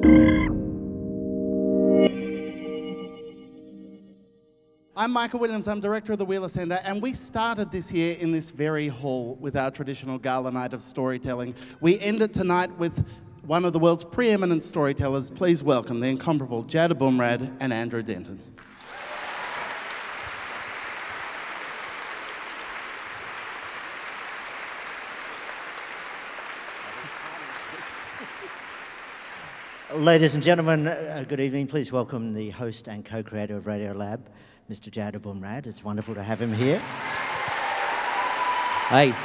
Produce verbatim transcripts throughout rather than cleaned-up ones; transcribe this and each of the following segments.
I'm Michael Williams, I'm director of the Wheeler Centre, and we started this year in this very hall with our traditional gala night of storytelling. We end it tonight with one of the world's preeminent storytellers. Please welcome the incomparable Jad Abumrad and Andrew Denton. Ladies and gentlemen, uh, good evening. Please welcome the host and co-creator of Radiolab, Mister Jad Abumrad. It's wonderful to have him here. Hi.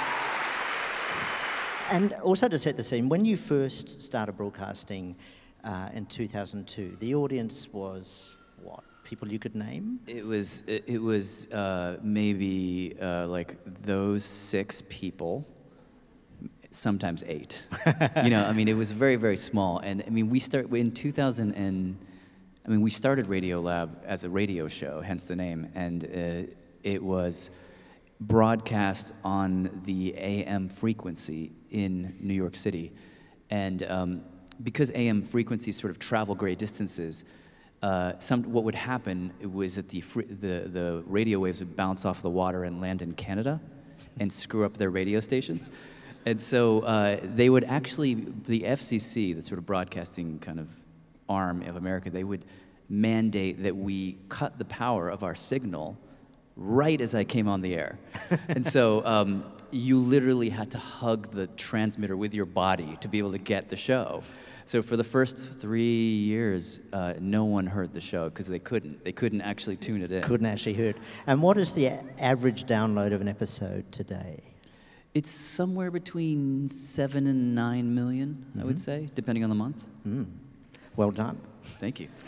And also to set the scene, when you first started broadcasting uh, in two thousand two, the audience was what? People you could name? It was it, it was uh, maybe uh, like those six people, sometimes eight. You know, I mean, it was very very small. And I mean, we start in two thousand and I mean, we started Radiolab as a radio show, hence the name, and uh, it was broadcast on the A M frequency in New York City. And um, because A M frequencies sort of travel great distances, uh, some, what would happen was that the, fr the, the radio waves would bounce off the water and land in Canada and screw up their radio stations. And so uh, they would actually, the F C C, the sort of broadcasting kind of arm of America, they would mandate that we cut the power of our signal right as I came on the air. And so um, you literally had to hug the transmitter with your body to be able to get the show. So for the first three years, uh, no one heard the show because they couldn't. They couldn't actually tune it in. Couldn't actually hear it. And what is the average download of an episode today? It's somewhere between seven and nine million, mm-hmm. I would say, depending on the month. Mm. Well done. Thank you.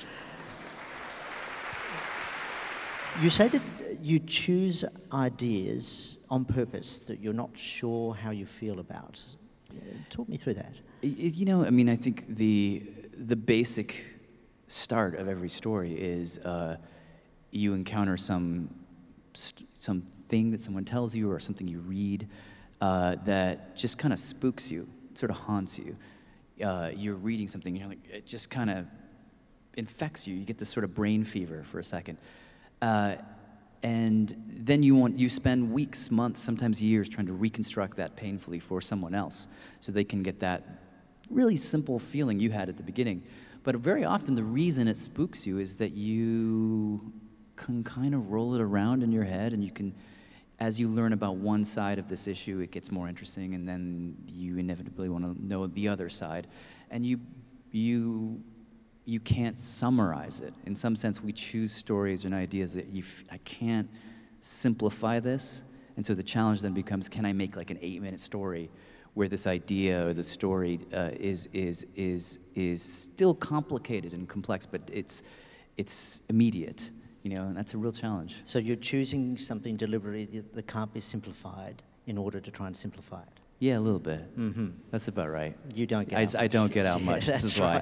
You say that you choose ideas on purpose that you're not sure how you feel about. Talk me through that. You know, I mean, I think the the basic start of every story is uh, you encounter some some thing that someone tells you or something you read uh, that just kind of spooks you, sort of haunts you. Uh, you're reading something, you're like, it just kind of infects you. You get this sort of brain fever for a second. Uh, and then you want you spend weeks, months, sometimes years trying to reconstruct that painfully for someone else so they can get that really simple feeling you had at the beginning. But very often the reason it spooks you is that you can kind of roll it around in your head, and you can, as you learn about one side of this issue, it gets more interesting, and then you inevitably want to know the other side. And you you you can't summarize it. In some sense, we choose stories and ideas that you f I can't simplify this. And so the challenge then becomes, can I make like an eight-minute story where this idea or the story uh, is is is is still complicated and complex, but it's it's immediate, you know, and that's a real challenge. So you're choosing something deliberately that can't be simplified in order to try and simplify it. Yeah, a little bit. Mm-hmm. That's about right. You don't get I, out I much. don't get out much. Yeah, this is right. why.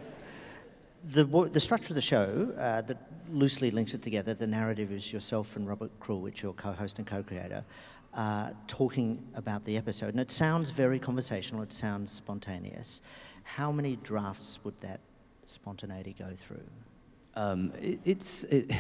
The, the structure of the show uh, that loosely links it together, the narrative is yourself and Robert Krulwich, your co-host and co-creator, uh, talking about the episode. And it sounds very conversational, it sounds spontaneous. How many drafts would that spontaneity go through? Um, it, it's, it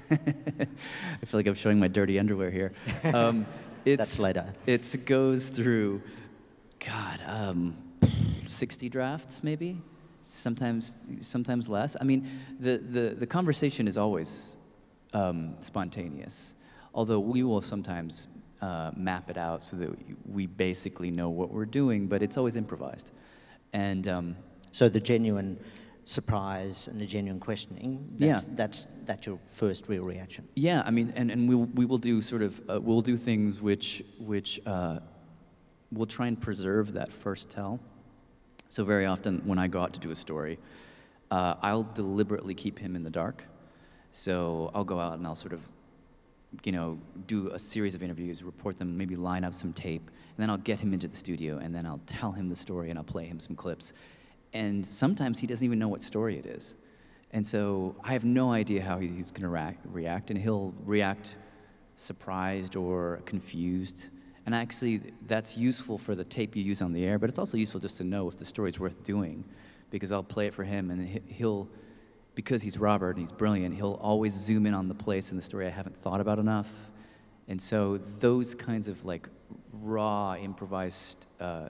I feel like I'm showing my dirty underwear here. Um, it's, That's later. It goes through, God, um, sixty drafts maybe? Sometimes, sometimes less. I mean, the, the, the conversation is always um, spontaneous, although we will sometimes uh, map it out so that we basically know what we're doing, but it's always improvised. And um, so the genuine surprise and the genuine questioning, that's, yeah. that's, that's your first real reaction. Yeah, I mean, and, and we, we will do sort of, uh, we'll do things which, which uh, we'll try and preserve that first tell. So very often when I go out to do a story, uh, I'll deliberately keep him in the dark. So I'll go out and I'll sort of, you know, do a series of interviews, report them, maybe line up some tape, and then I'll get him into the studio, and then I'll tell him the story, and I'll play him some clips. And sometimes he doesn't even know what story it is. And so I have no idea how he's going to react, and he'll react surprised or confused. And actually, that's useful for the tape you use on the air, but it's also useful just to know if the story's worth doing, because I'll play it for him, and he- he'll, because he's Robert and he's brilliant, he'll always zoom in on the place in the story I haven't thought about enough. And so those kinds of like raw, improvised uh,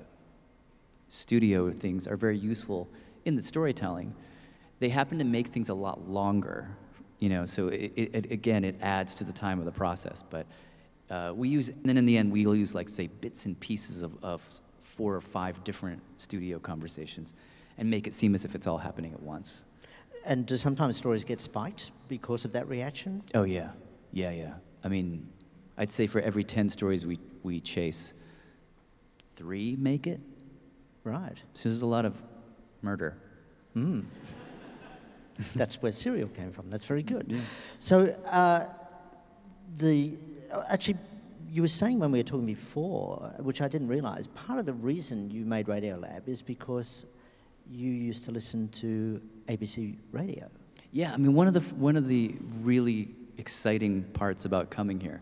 studio things are very useful in the storytelling. They happen to make things a lot longer, you know, so it, it, again, it adds to the time of the process. But uh, we use, and then in the end, we'll use like, say, bits and pieces of, of four or five different studio conversations and make it seem as if it's all happening at once. And do sometimes stories get spiked because of that reaction? Oh, yeah. Yeah, yeah. I mean, I'd say for every ten stories we, we chase, three make it. Right. So there's a lot of murder. Mm. That's where Serial came from. That's very good. Yeah. So, uh, the actually, you were saying when we were talking before, which I didn't realize, part of the reason you made Radiolab is because you used to listen to A B C Radio. Yeah, I mean, one of the one of the really exciting parts about coming here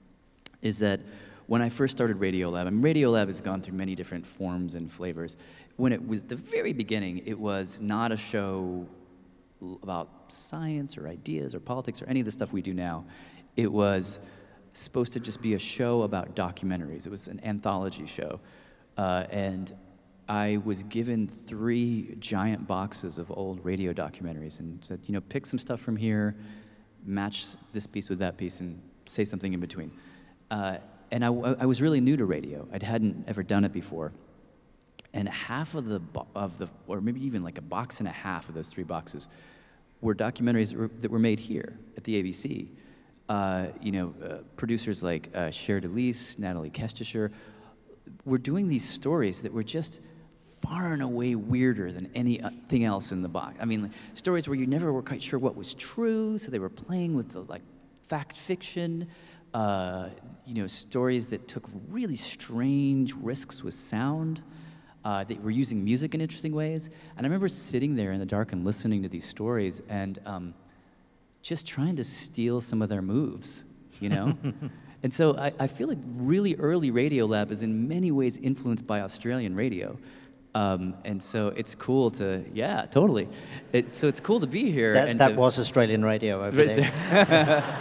is that when I first started Radiolab, and Radiolab has gone through many different forms and flavors. When it was the very beginning, it was not a show about science or ideas or politics or any of the stuff we do now. It was supposed to just be a show about documentaries. It was an anthology show. Uh, and I was given three giant boxes of old radio documentaries and said, you know, pick some stuff from here, match this piece with that piece, and say something in between. Uh, and I, I was really new to radio. I hadn't ever done it before. And half of the, of the, or maybe even like a box and a half of those three boxes were documentaries that were, that were made here at the A B C. Uh, you know, uh, producers like uh, Cher DeLise, Natalie Kestisher, were doing these stories that were just far and away weirder than anything else in the box. I mean, like, stories where you never were quite sure what was true, so they were playing with the like fact fiction. Uh, you know, stories that took really strange risks with sound. Uh, they were using music in interesting ways. And I remember sitting there in the dark and listening to these stories and um, just trying to steal some of their moves, you know? And so I, I feel like really early Radiolab is in many ways influenced by Australian radio. Um, and so it's cool to, yeah, totally. It, so it's cool to be here. That, and that to, was Australian radio over right there. there.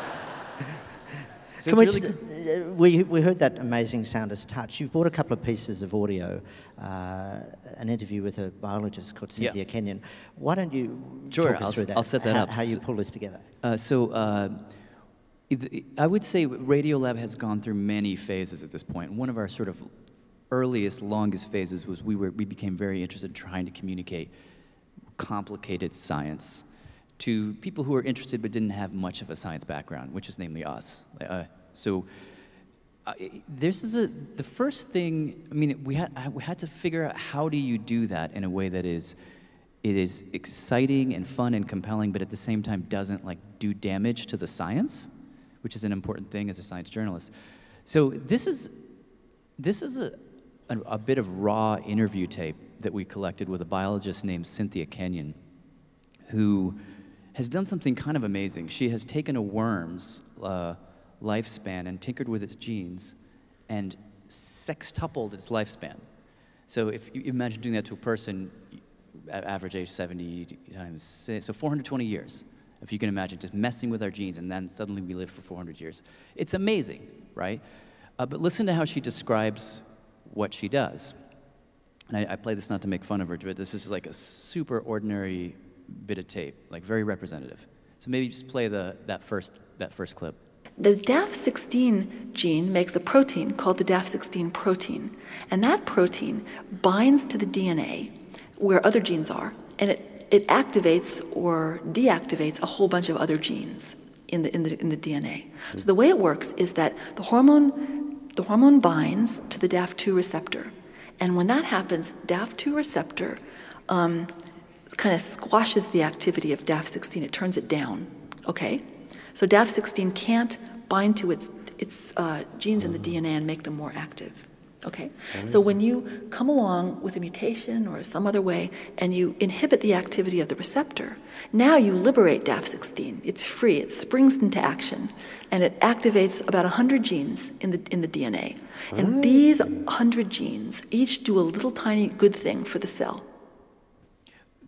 So Can we, really just, uh, we, we heard that amazing sound as touch. You've brought a couple of pieces of audio, uh, an interview with a biologist called Cynthia Yeah. Kenyon. Why don't you Sure, talk us I'll, through that? I'll set that how, up. How you pull this together? Uh, so uh, it, I would say Radiolab has gone through many phases at this point. One of our sort of earliest, longest phases was we, were, we became very interested in trying to communicate complicated science to people who were interested but didn't have much of a science background, which is namely us. Uh, so uh, this is a, the first thing, I mean, we had, we had to figure out how do you do that in a way that is, it is exciting and fun and compelling, but at the same time doesn't like do damage to the science, which is an important thing as a science journalist. So this is, this is a, a, a bit of raw interview tape that we collected with a biologist named Cynthia Kenyon, who has done something kind of amazing. She has taken a worm's uh, lifespan and tinkered with its genes and sextupled its lifespan. So if you imagine doing that to a person, average age seventy times six, so four hundred twenty years. If you can imagine just messing with our genes and then suddenly we live for four hundred years. It's amazing, right? Uh, but listen to how she describes what she does. And I, I play this not to make fun of her, but this is like a super ordinary bit of tape, like very representative. So maybe just play the, that, first, that first clip. The D A F sixteen gene makes a protein called the D A F sixteen protein, and that protein binds to the D N A where other genes are, and it, it activates or deactivates a whole bunch of other genes in the, in the, in the D N A. So the way it works is that the hormone, the hormone binds to the D A F two receptor, and when that happens, D A F two receptor um, kind of squashes the activity of D A F sixteen. It turns it down, okay? So D A F sixteen can't bind to its, its uh, genes in the D N A and make them more active, okay? So when you come along with a mutation or some other way and you inhibit the activity of the receptor, now you liberate D A F sixteen. It's free, it springs into action, and it activates about one hundred genes in the, in the D N A. And these one hundred genes each do a little tiny good thing for the cell.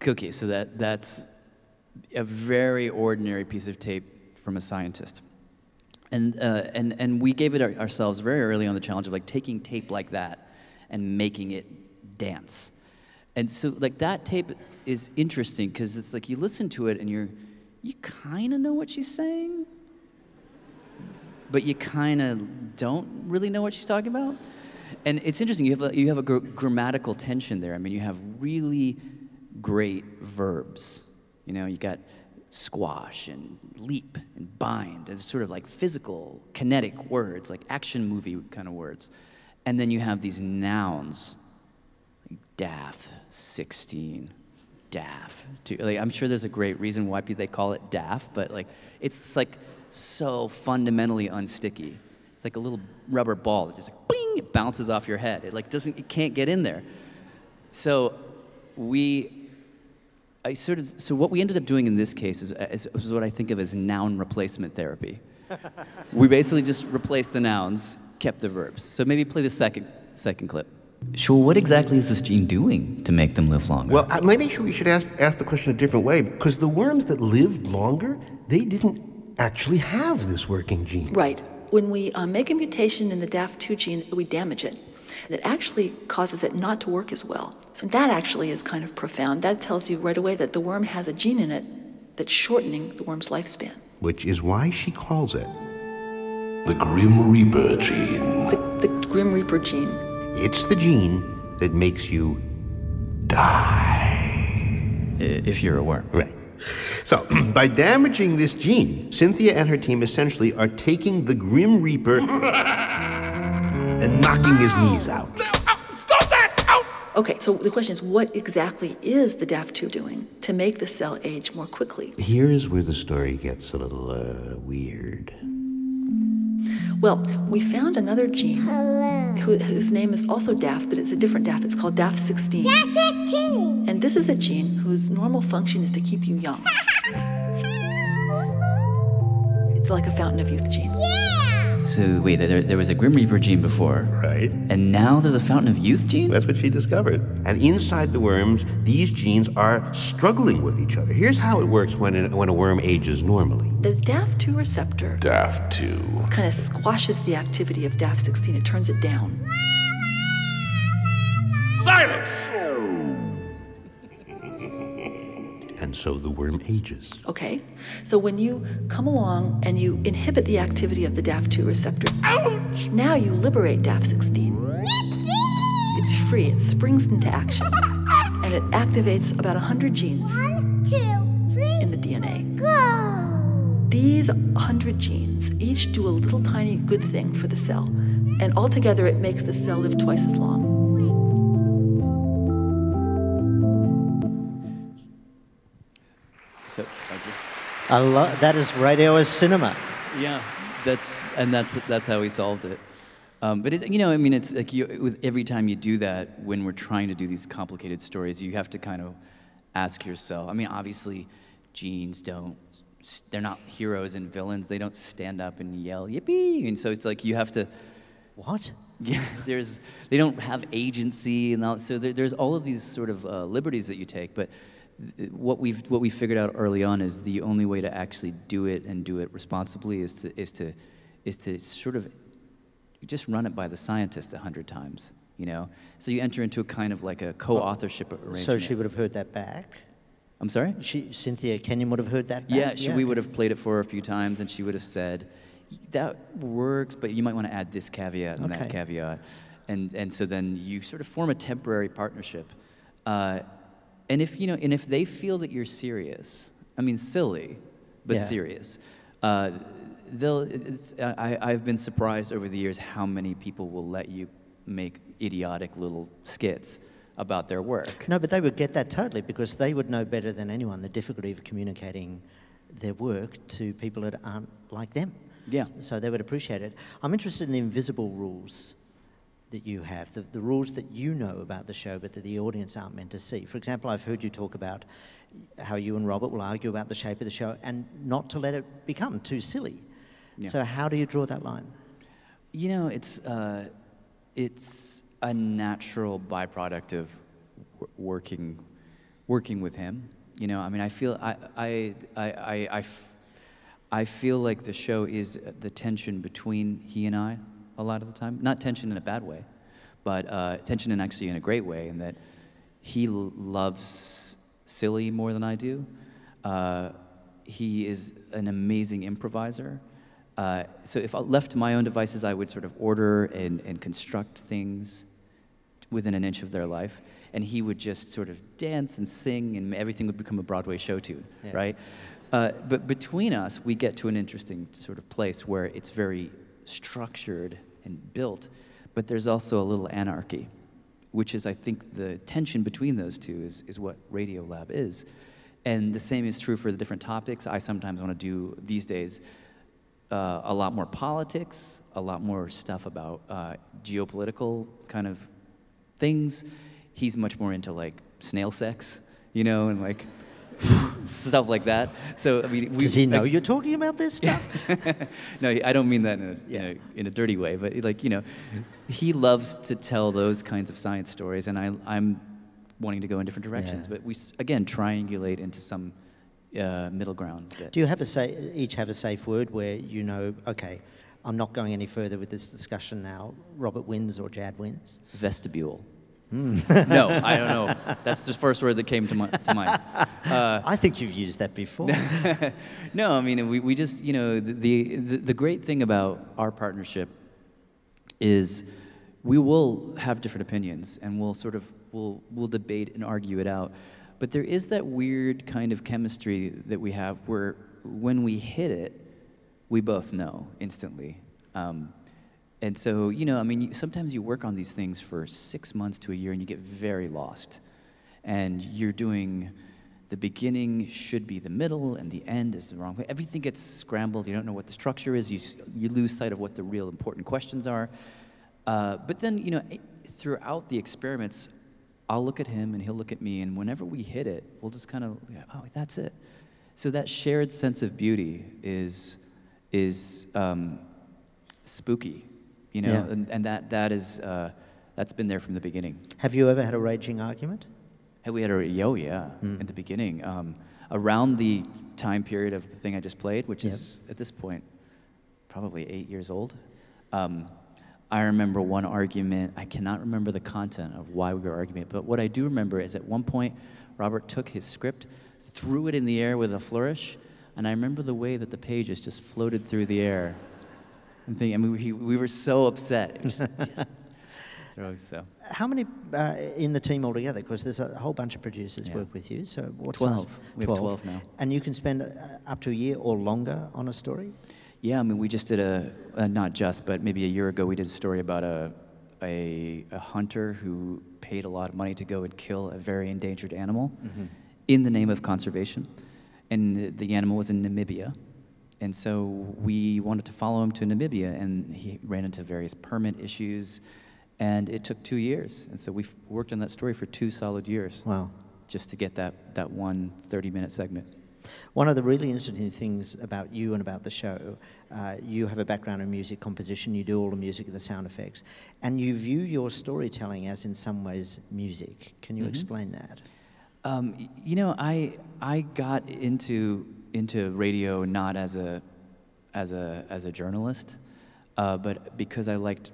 cookie. So that that's a very ordinary piece of tape from a scientist. And, uh, and, and we gave it our, ourselves very early on the challenge of like taking tape like that and making it dance. And so like that tape is interesting because it's like you listen to it and you're, you kind of know what she's saying, but you kind of don't really know what she's talking about. And it's interesting, you have a, you have a gr grammatical tension there. I mean, you have really great verbs. You know, you got squash and leap and bind. It's sort of like physical, kinetic words, like action movie kind of words. And then you have these nouns, like daff, sixteen, daff. Two. Like, I'm sure there's a great reason why they call it daff, but like it's like so fundamentally unsticky. It's like a little rubber ball that just like, bing, it bounces off your head. It like doesn't, it can't get in there. So we, I sort of, so what we ended up doing in this case is, is, is what I think of as noun replacement therapy. We basically just replaced the nouns, kept the verbs. So maybe play the second, second clip. Sure, what exactly is this gene doing to make them live longer? Well, uh, maybe we should ask, ask the question a different way, because the worms that lived longer, they didn't actually have this working gene. Right. When we uh, make a mutation in the D A F two gene, we damage it. That actually causes it not to work as well. So that actually is kind of profound. That tells you right away that the worm has a gene in it that's shortening the worm's lifespan. Which is why she calls it the Grim Reaper gene. The, the Grim Reaper gene. It's the gene that makes you die. If you're a worm. Right. So, by damaging this gene, Cynthia and her team essentially are taking the Grim Reaper and knocking his knees out. Stop that! Ow! Okay, so the question is, what exactly is the D A F two doing to make the cell age more quickly? Here's where the story gets a little uh, weird. Well, we found another gene who, whose name is also D A F, but it's a different D A F. It's called D A F sixteen. D A F sixteen! And this is a gene whose normal function is to keep you young. It's like a fountain of youth gene. Yeah! So wait, there, there was a Grim Reaper gene before. Right. And now there's a fountain of youth gene? That's what she discovered. And inside the worms, these genes are struggling with each other. Here's how it works when, it, when a worm ages normally. The D A F two receptor D A F two. kind of squashes the activity of D A F sixteen. It turns it down. Silence! And so the worm ages. Okay? So when you come along and you inhibit the activity of the D A F two receptor, ouch! Now you liberate D A F sixteen. It's free. It springs into action. And it activates about one hundred genes in the D N A. These one hundred genes each do a little tiny good thing for the cell. And altogether, it makes the cell live twice as long. So, thank you. I lo that is radio as cinema. Yeah, that's and that's that's how we solved it. Um, but it's, you know, I mean, it's like you, with every time you do that, when we're trying to do these complicated stories, you have to kind of ask yourself. I mean, obviously, genes don't. They're not heroes and villains. They don't stand up and yell yippee. And so it's like you have to. What? Yeah, there's. They don't have agency, and all, so there, there's all of these sort of uh, liberties that you take, but. What we've what we figured out early on is the only way to actually do it and do it responsibly is to is to is to sort of you just run it by the scientist a hundred times, you know. So you enter into a kind of like a co-authorship arrangement. So she would have heard that back. I'm sorry? She, Cynthia Kenyon would have heard that back? Yeah, she, yeah, we would have played it for her a few times, and she would have said, "That works, but you might want to add this caveat and okay. that caveat," and and so then you sort of form a temporary partnership. Uh, And if you know, and if they feel that you're serious, I mean, silly, but yeah. serious, uh, they'll. It's, I, I've been surprised over the years how many people will let you make idiotic little skits about their work. No, but they would get that totally because they would know better than anyone the difficulty of communicating their work to people that aren't like them. Yeah. So they would appreciate it. I'm interested in the invisible rules that you have, the, the rules that you know about the show but that the audience aren't meant to see. For example, I've heard you talk about how you and Robert will argue about the shape of the show and not to let it become too silly. Yeah. So how do you draw that line? You know, it's, uh, it's a natural byproduct of w working working with him. You know, I mean, I feel I I I I, I, f- I feel like the show is the tension between he and I a lot of the time. Not tension in a bad way, but uh, tension in actually in a great way, in that he l- loves silly more than I do. Uh, he is an amazing improviser. Uh, so if I left to my own devices, I would sort of order and, and construct things within an inch of their life, and he would just sort of dance and sing, and everything would become a Broadway show tune, yeah. right? Uh, but between us, we get to an interesting sort of place where it's very structured and built, but there's also a little anarchy, which is, I think, the tension between those two is, is what Radiolab is. And the same is true for the different topics. I sometimes want to do, these days, uh, a lot more politics, a lot more stuff about uh, geopolitical kind of things. He's much more into, like, snail sex, you know, and, like, stuff like that. So, I mean, we, does he know like, you're talking about this stuff? No, I don't mean that in a, yeah. in, a, in a dirty way, but, like, you know, he loves to tell those kinds of science stories, and I, I'm wanting to go in different directions. Yeah. But we, again, triangulate into some uh, middle ground. That Do you have a sa- each have a safe word where you know, okay, I'm not going any further with this discussion now, Robert wins or Jad wins? Vestibule. Mm. No, I don't know. That's the first word that came to, my, to mind. Uh, I think you've used that before. No, I mean, we, we just, you know, the, the, the great thing about our partnership is we will have different opinions, and we'll sort of, we'll, we'll debate and argue it out. But there is that weird kind of chemistry that we have where when we hit it, we both know instantly. Um, And so, you know, I mean, you, sometimes you work on these things for six months to a year and you get very lost. And you're doing, the beginning should be the middle and the end is the wrong way. Everything gets scrambled. You don't know what the structure is. You, you lose sight of what the real important questions are. Uh, but then, you know, throughout the experiments, I'll look at him and he'll look at me. And whenever we hit it, we'll just kind of, yeah, oh, that's it. So that shared sense of beauty is, is um, spooky. You know, yeah. and, and that that is uh, that's been there from the beginning. Have you ever had a raging argument? Hey, we had a yo, yeah, mm. at the beginning, um, around the time period of the thing I just played, which yep. is at this point probably eight years old. Um, I remember one argument. I cannot remember the content of why we were arguing, but what I do remember is at one point, Robert took his script, threw it in the air with a flourish, and I remember the way that the pages just floated through the air. And thinking, I mean, we, we were so upset. It was just, just throw, so. How many uh, in the team altogether? Because there's a whole bunch of producers yeah. work with you. So what's twelve. Size? We have twelve now. And you can spend uh, up to a year or longer on a story? Yeah, I mean, we just did a, uh, not just, but maybe a year ago, we did a story about a, a, a hunter who paid a lot of money to go and kill a very endangered animal mm-hmm. in the name of conservation. And the, the animal was in Namibia. And so we wanted to follow him to Namibia, and he ran into various permit issues, and it took two years. And so we worked on that story for two solid years. Wow. Just to get that, that one thirty-minute segment. One of the really interesting things about you and about the show, uh, you have a background in music composition, you do all the music and the sound effects, and you view your storytelling as in some ways music. Can you mm-hmm. explain that? Um, you know, I I got into into radio not as a as a as a journalist, uh, but because I liked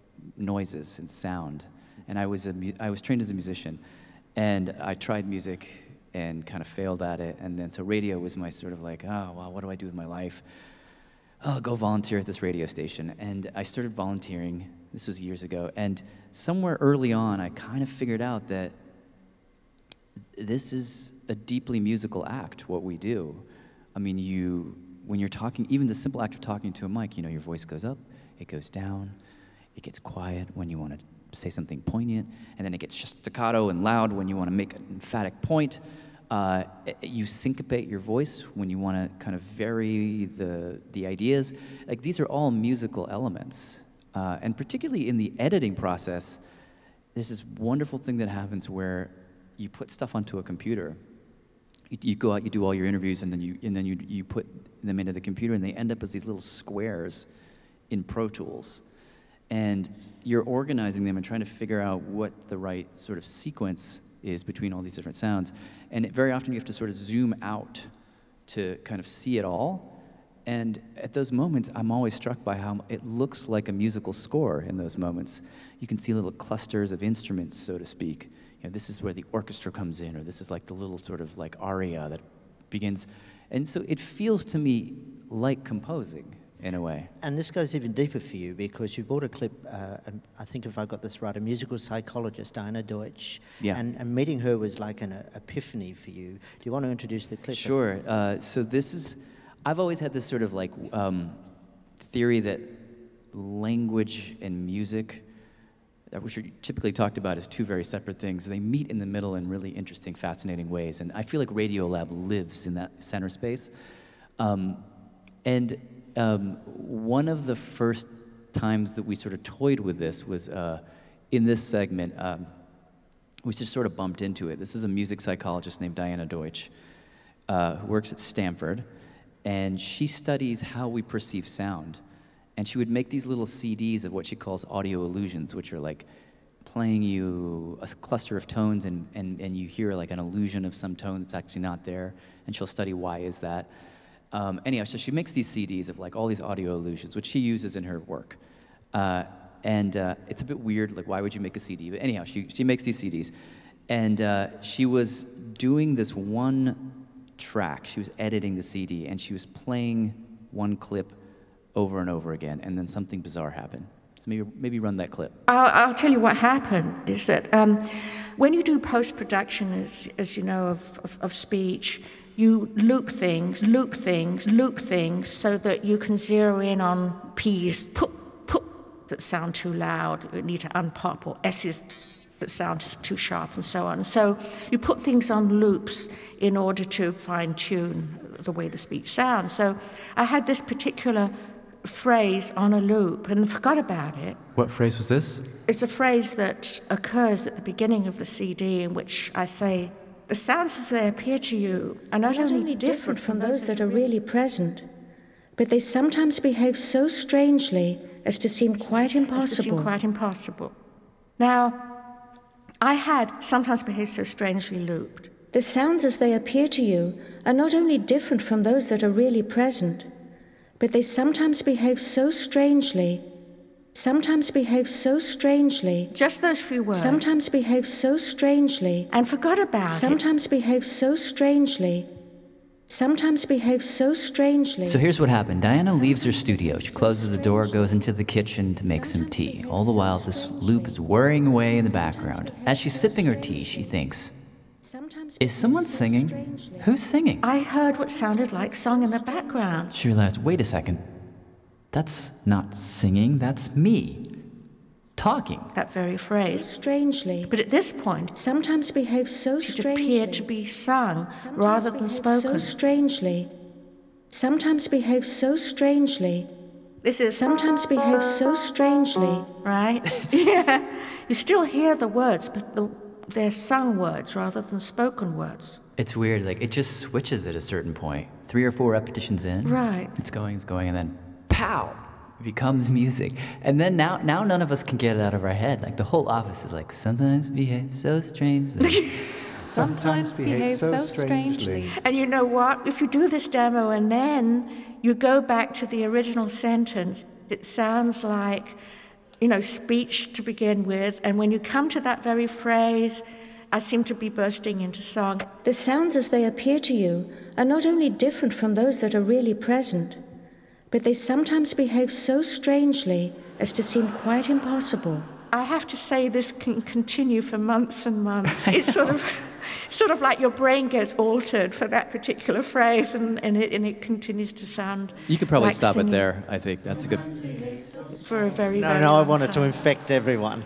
noises and sound, and I was a mu- I was trained as a musician, and I tried music and kind of failed at it, and then so radio was my sort of like, oh well, what do I do with my life? Oh, I'll go volunteer at this radio station, and I started volunteering. This was years ago, and somewhere early on, I kind of figured out that this is a deeply musical act, what we do. I mean, you, when you're talking, even the simple act of talking to a mic, you know, your voice goes up, it goes down, it gets quiet when you want to say something poignant, and then it gets staccato and loud when you want to make an emphatic point. Uh, you syncopate your voice when you want to kind of vary the, the ideas. Like, these are all musical elements. Uh, and particularly in the editing process, there's this wonderful thing that happens where you put stuff onto a computer. You, you go out, you do all your interviews, and then you and then you you put them into the computer, and they end up as these little squares in Pro Tools, and you're organizing them and trying to figure out what the right sort of sequence is between all these different sounds. And it, very often you have to sort of zoom out to kind of see it all. And at those moments, I'm always struck by how it looks like a musical score in those moments. You can see little clusters of instruments, so to speak. You know, this is where the orchestra comes in, or this is like the little sort of like aria that begins. And so it feels to me like composing, in a way. And this goes even deeper for you because you brought a clip, uh, and I think if I got this right, a musical psychologist, Diana Deutsch, Yeah. and, and meeting her was like an uh, epiphany for you. Do you want to introduce the clip? Sure. Uh, so this is, I've always had this sort of like um, theory that language and music, which are typically talked about as two very separate things, they meet in the middle in really interesting, fascinating ways. And I feel like Radiolab lives in that center space. Um, and um, one of the first times that we sort of toyed with this was uh, in this segment. Um, we just sort of bumped into it. This is a music psychologist named Diana Deutsch, uh, who works at Stanford, and she studies how we perceive sound. And she would make these little C Ds of what she calls audio illusions, which are like playing you a cluster of tones, and, and, and you hear like an illusion of some tone that's actually not there, and she'll study why is that. Um, anyhow, so she makes these C Ds of like all these audio illusions, which she uses in her work. Uh, and uh, it's a bit weird, like why would you make a C D? But anyhow, she, she makes these C Ds. And uh, she was doing this one track, she was editing the C D, and she was playing one clip over and over again, and then something bizarre happened. So maybe, maybe run that clip. I'll, I'll tell you what happened, is that um, when you do post-production, as, as you know, of, of, of speech, you loop things, loop things, loop things, so that you can zero in on P's, put, put, that sound too loud, you need to unpop, or S's that sound too sharp, and so on. So you put things on loops in order to fine-tune the way the speech sounds. So I had this particular phrase on a loop and forgot about it. What phrase was this? It's a phrase that occurs at the beginning of the C D in which I say, the sounds as they appear to you are not, not only, only different from those that are really present, but they sometimes behave so strangely as to seem quite impossible. As to seem quite impossible. Now, I had sometimes behave so strangely looped. The sounds as they appear to you are not only different from those that are really present, but they sometimes behave so strangely, sometimes behave so strangely. Just those few words. Sometimes behave so strangely. And forgot about it. Sometimes behave so strangely. Sometimes behave so strangely. So here's what happened. Diana leaves her studio. She closes the door, goes into the kitchen to make some tea. All the while, this loop is whirring away in the background. As she's sipping her tea, she thinks, is someone singing? Who's singing? I heard what sounded like song in the background. She realized, wait a second. That's not singing, that's me. Talking. That very phrase. Strangely. But at this point, sometimes behave so strangely. It appeared to be sung sometimes rather than spoken. So strangely. Sometimes behave so strangely. This is sometimes behave so strangely. Right? Yeah. You still hear the words, but the, they're sung words rather than spoken words. It's weird, like it just switches at a certain point. Three or four repetitions in. Right. It's going, it's going, and then pow! It becomes music. And then now now none of us can get it out of our head. Like the whole office is like, sometimes behave so strangely. Sometimes behave so strangely. And you know what? If you do this demo and then you go back to the original sentence, it sounds like, you know, speech to begin with. And when you come to that very phrase, I seem to be bursting into song. The sounds as they appear to you are not only different from those that are really present, but they sometimes behave so strangely as to seem quite impossible. I have to say this can continue for months and months. It's sort of sort of like your brain gets altered for that particular phrase, and, and, it, and it continues to sound You could probably like stop singing. it there, I think. That's a good... For a very, no, very No, long I wanted time. to infect everyone.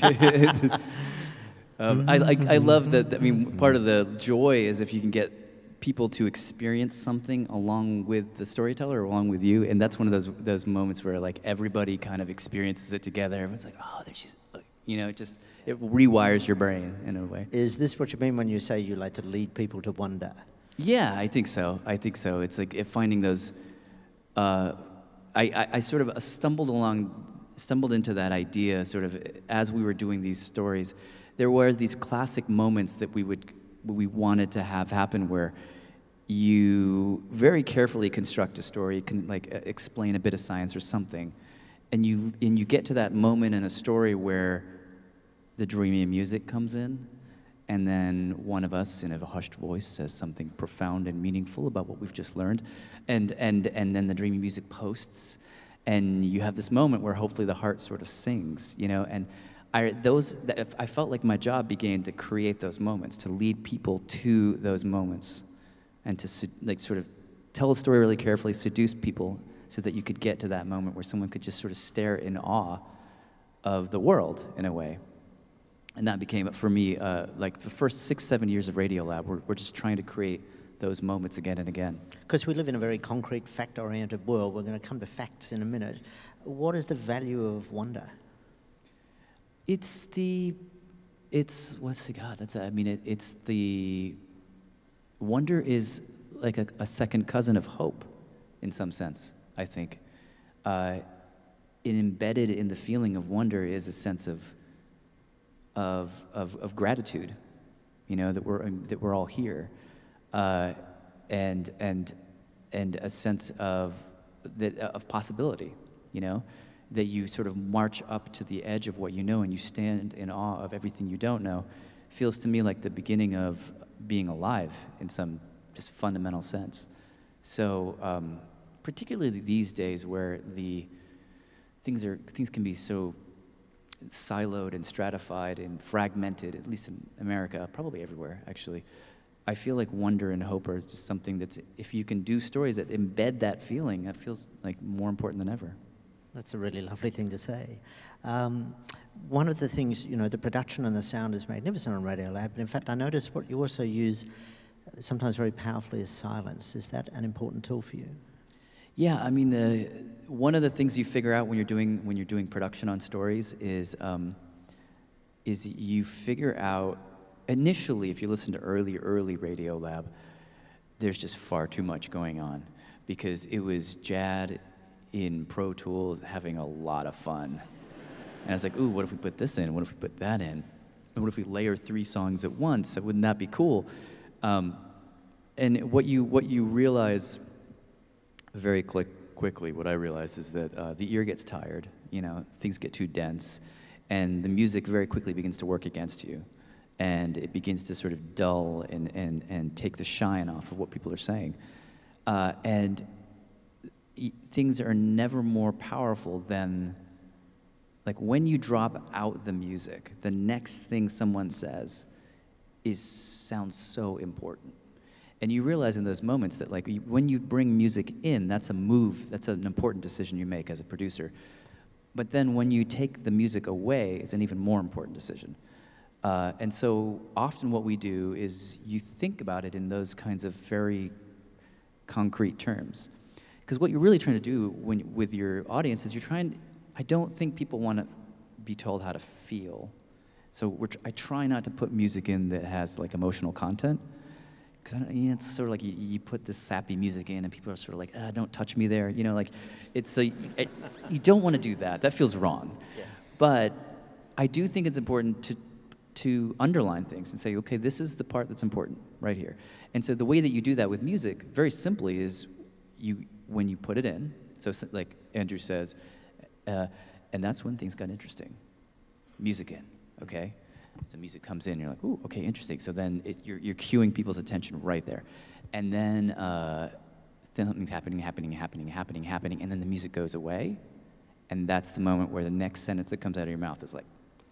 um, I, I, I love that, I mean, part of the joy is if you can get people to experience something along with the storyteller, or along with you, and that's one of those those moments where like everybody kind of experiences it together. Everyone's like, oh, there she's, you know, it just it rewires your brain in a way. Is this what you mean when you say you like to lead people to wonder? Yeah, I think so. I think so. It's like if finding those. Uh, I, I I sort of stumbled along, stumbled into that idea sort of as we were doing these stories, there were these classic moments that we would, we wanted to have happen where you very carefully construct a story, can like uh, explain a bit of science or something, and you and you get to that moment in a story where the dreamy music comes in, and then one of us in a hushed voice says something profound and meaningful about what we've just learned, and and and then the dreamy music posts, and you have this moment where hopefully the heart sort of sings, you know, and I those I felt like my job began to create those moments, to lead people to those moments, and to like sort of tell a story really carefully, seduce people, so that you could get to that moment where someone could just sort of stare in awe of the world in a way. And that became, for me, uh, like the first six, seven years of Radiolab, we're, we're just trying to create those moments again and again. Because we live in a very concrete, fact-oriented world. We're going to come to facts in a minute. What is the value of wonder? It's the, it's, what's the, God, that's, I mean, it, it's the, wonder is like a, a second cousin of hope, in some sense, I think. Uh, it embedded in the feeling of wonder is a sense of, of, of, of gratitude, you know, that we're, that we're all here, uh, and, and, and a sense of, that, of possibility, you know, that you sort of march up to the edge of what you know and you stand in awe of everything you don't know. Feels to me like the beginning of being alive in some just fundamental sense. So um, particularly these days where the things are things can be so siloed and stratified and fragmented, at least in America, probably everywhere actually, I feel like wonder and hope are just something that's, if you can do stories that embed that feeling, that feels like more important than ever. That's a really lovely thing to say. Um, one of the things, you know, the production and the sound is magnificent on Radiolab, but in fact I noticed what you also use sometimes very powerfully is silence. Is that an important tool for you? Yeah, I mean, the, one of the things you figure out when you're doing, when you're doing production on stories is, um, is you figure out, initially, if you listen to early, early Radiolab, there's just far too much going on, because it was Jad in Pro Tools having a lot of fun. And I was like, ooh, what if we put this in? What if we put that in? And what if we layer three songs at once? Wouldn't that be cool? Um, and what you, what you realize very quick, quickly, what I realized is that uh, the ear gets tired, you know, things get too dense, and the music very quickly begins to work against you. And it begins to sort of dull and, and, and take the shine off of what people are saying. Uh, and things are never more powerful than, like when you drop out the music, the next thing someone says is, sounds so important. And you realize in those moments that like when you bring music in, that's a move, that's an important decision you make as a producer. But then when you take the music away, it's an even more important decision. Uh, and so often what we do is you think about it in those kinds of very concrete terms. Because what you're really trying to do when, with your audience is you're trying, I don't think people want to be told how to feel. So we're tr I try not to put music in that has like emotional content. Because you know, it's sort of like you, you put this sappy music in and people are sort of like, ah, don't touch me there. You know, like, it's so, it, you don't want to do that. That feels wrong. Yes. But I do think it's important to to underline things and say, okay, this is the part that's important right here. And so the way that you do that with music, very simply, is you when you put it in, so like Andrew says, uh, and that's when things got interesting. Music in, okay? So music comes in, you're like, ooh, okay, interesting. So then it, you're, you're cueing people's attention right there. And then uh, something's happening, happening, happening, happening, happening, and then the music goes away, and that's the moment where the next sentence that comes out of your mouth is like,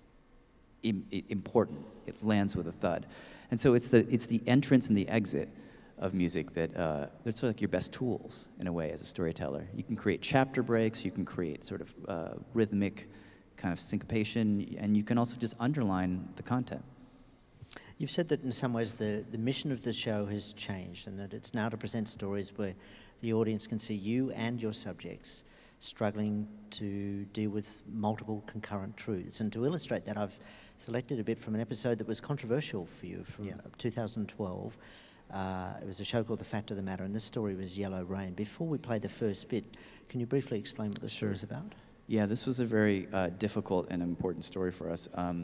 important. It lands with a thud. And so it's the, it's the entrance and the exit of music that, uh, that's sort of like your best tools, in a way, as a storyteller. You can create chapter breaks, you can create sort of uh, rhythmic kind of syncopation, and you can also just underline the content. You've said that in some ways the, the mission of the show has changed, and that it's now to present stories where the audience can see you and your subjects struggling to deal with multiple concurrent truths. And to illustrate that, I've selected a bit from an episode that was controversial for you from yeah. two thousand twelve. Uh, it was a show called The Fact of the Matter, and this story was Yellow Rain. Before we play the first bit, can you briefly explain what the Sure. story is about? Yeah, this was a very uh, difficult and important story for us. Um,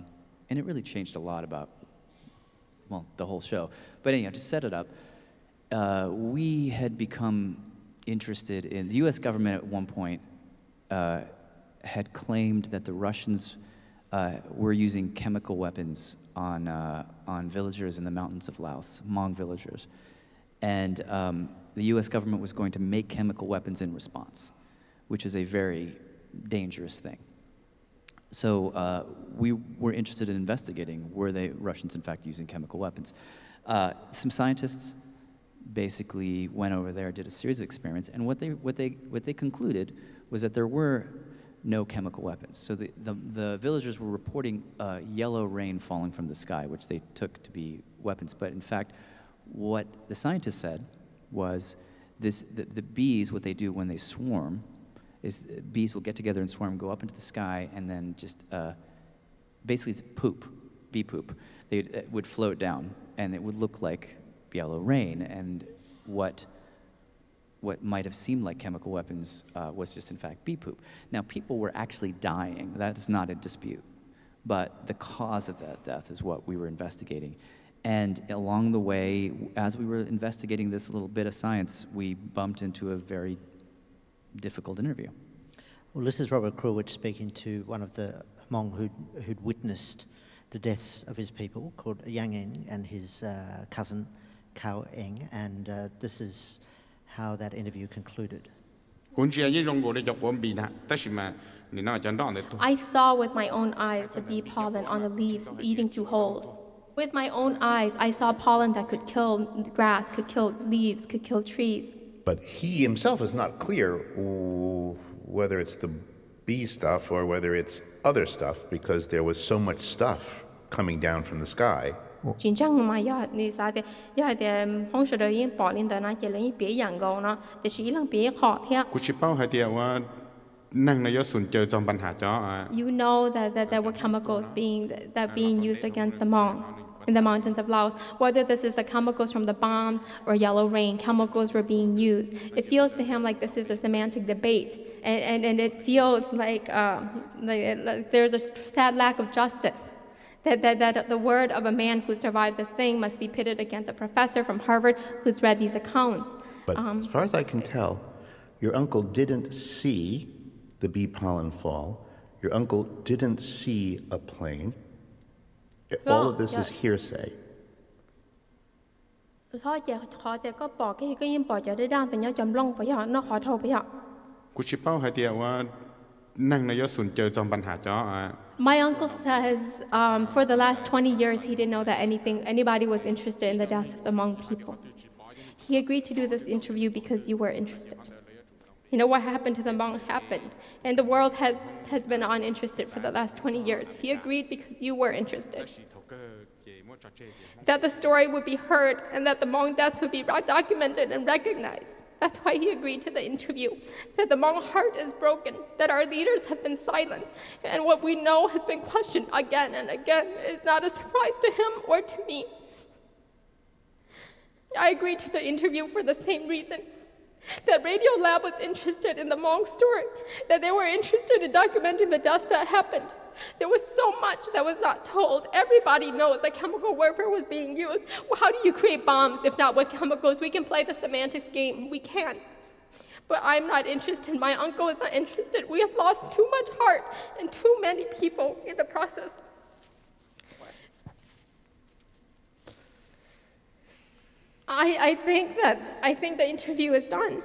and it really changed a lot about, well, the whole show. But anyhow, to set it up, uh, we had become interested in, the U S government at one point uh, had claimed that the Russians uh, were using chemical weapons on, uh, on villagers in the mountains of Laos, Hmong villagers. And um, the U S government was going to make chemical weapons in response, which is a very dangerous thing. So uh, we were interested in investigating, were the Russians in fact using chemical weapons? Uh, some scientists basically went over there, did a series of experiments, and what they, what they, what they concluded was that there were no chemical weapons. So the, the, the villagers were reporting uh, yellow rain falling from the sky, which they took to be weapons. But in fact, what the scientists said was this, the, the bees, what they do when they swarm, is bees will get together and swarm, go up into the sky, and then just uh, basically it's poop, bee poop. They it would float down, and it would look like yellow rain. And what what might have seemed like chemical weapons uh, was just in fact bee poop. Now people were actually dying. That is not a dispute, but the cause of that death is what we were investigating. And along the way, as we were investigating this little bit of science, we bumped into a very difficult interview. Well, this is Robert Krulwich speaking to one of the Hmong who'd, who'd witnessed the deaths of his people, called Yang Eng, and his uh, cousin Kao Eng, and uh, this is how that interview concluded. I saw with my own eyes the bee pollen on the leaves eating through holes. With my own eyes, I saw pollen that could kill grass, could kill leaves, could kill trees. But he himself is not clear whether it's the bee stuff or whether it's other stuff, because there was so much stuff coming down from the sky. You know that, that there were chemicals being, that being used against the Hmong in the mountains of Laos. Whether this is the chemicals from the bombs or yellow rain, chemicals were being used. It feels to him like this is a semantic debate, and, and, and it feels like, uh, like, like there's a sad lack of justice. That, that, that the word of a man who survived this thing must be pitted against a professor from Harvard who's read these accounts. But um, as far as I can tell, your uncle didn't see the bee pollen fall. Your uncle didn't see a plane. All of this is hearsay. My uncle says um, for the last twenty years he didn't know that anything, anybody was interested in the deaths of the Hmong people. He agreed to do this interview because you were interested. You know, what happened to the Hmong happened, and the world has, has been uninterested for the last twenty years. He agreed because you were interested. That the story would be heard and that the Hmong deaths would be documented and recognized. That's why he agreed to the interview. That the Hmong heart is broken, that our leaders have been silenced, and what we know has been questioned again and again is not a surprise to him or to me. I agreed to the interview for the same reason. That Radiolab was interested in the Hmong story, that they were interested in documenting the deaths that happened. There was so much that was not told. Everybody knows that chemical warfare was being used. Well, how do you create bombs if not with chemicals? We can play the semantics game. We can. But I'm not interested. My uncle is not interested. We have lost too much heart and too many people in the process. I, I think that I think the interview is done.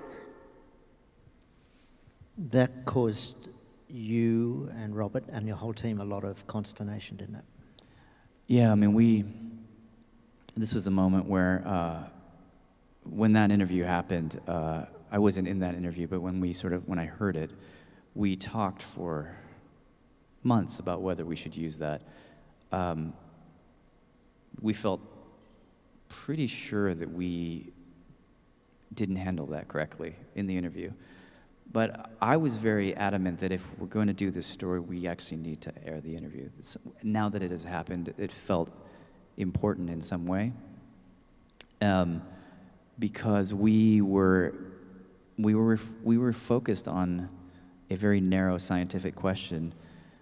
That caused you and Robert and your whole team a lot of consternation, didn't it? Yeah, I mean, we, this was a moment where, uh, when that interview happened, uh, I wasn't in that interview, but when we sort of, when I heard it, we talked for months about whether we should use that. Um, we felt pretty sure that we didn't handle that correctly in the interview. But I was very adamant that if we're going to do this story, we actually need to air the interview. Now that it has happened, it felt important in some way, um, because we were we were we were focused on a very narrow scientific question,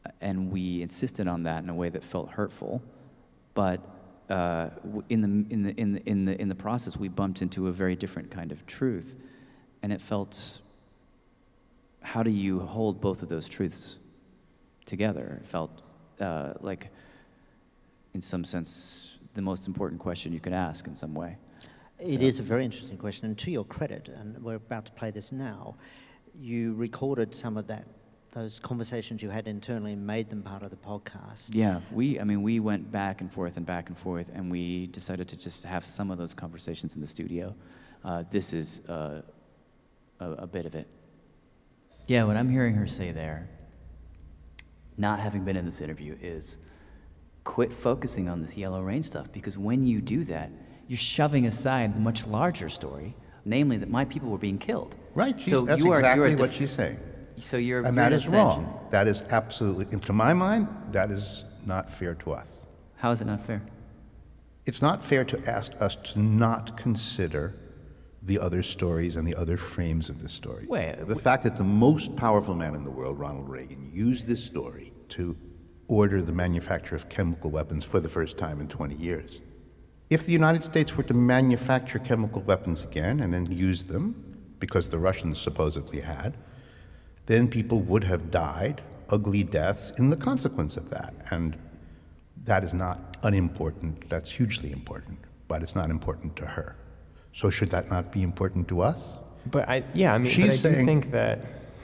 and we insisted on that in a way that felt hurtful. But uh, w- in the in the in the in the in the process, we bumped into a very different kind of truth, and it felt. How do you hold both of those truths together? It felt uh, like, in some sense, the most important question you could ask in some way. It So- is a very interesting question, and to your credit, and we're about to play this now, you recorded some of that, those conversations you had internally and made them part of the podcast. Yeah, we, I mean, we went back and forth and back and forth, and we decided to just have some of those conversations in the studio. Uh, this is uh, a, a bit of it. Yeah, what I'm hearing her say there, not having been in this interview, is quit focusing on this yellow rain stuff, because when you do that, you're shoving aside the much larger story, namely that my people were being killed. Right, she's, So that's you are, exactly you're a what def- she's saying. So you're And you're that in is ascension. wrong. That is absolutely, and to my mind, that is not fair to us. How is it not fair? It's not fair to ask us to not consider the other stories and the other frames of this story. Wait, the fact that the most powerful man in the world, Ronald Reagan, used this story to order the manufacture of chemical weapons for the first time in twenty years. If the United States were to manufacture chemical weapons again and then use them, because the Russians supposedly had, then people would have died ugly deaths in the consequence of that. And that is not unimportant, that's hugely important, but it's not important to her. So should that not be important to us? But I, yeah, I mean, She's but I do saying- think that,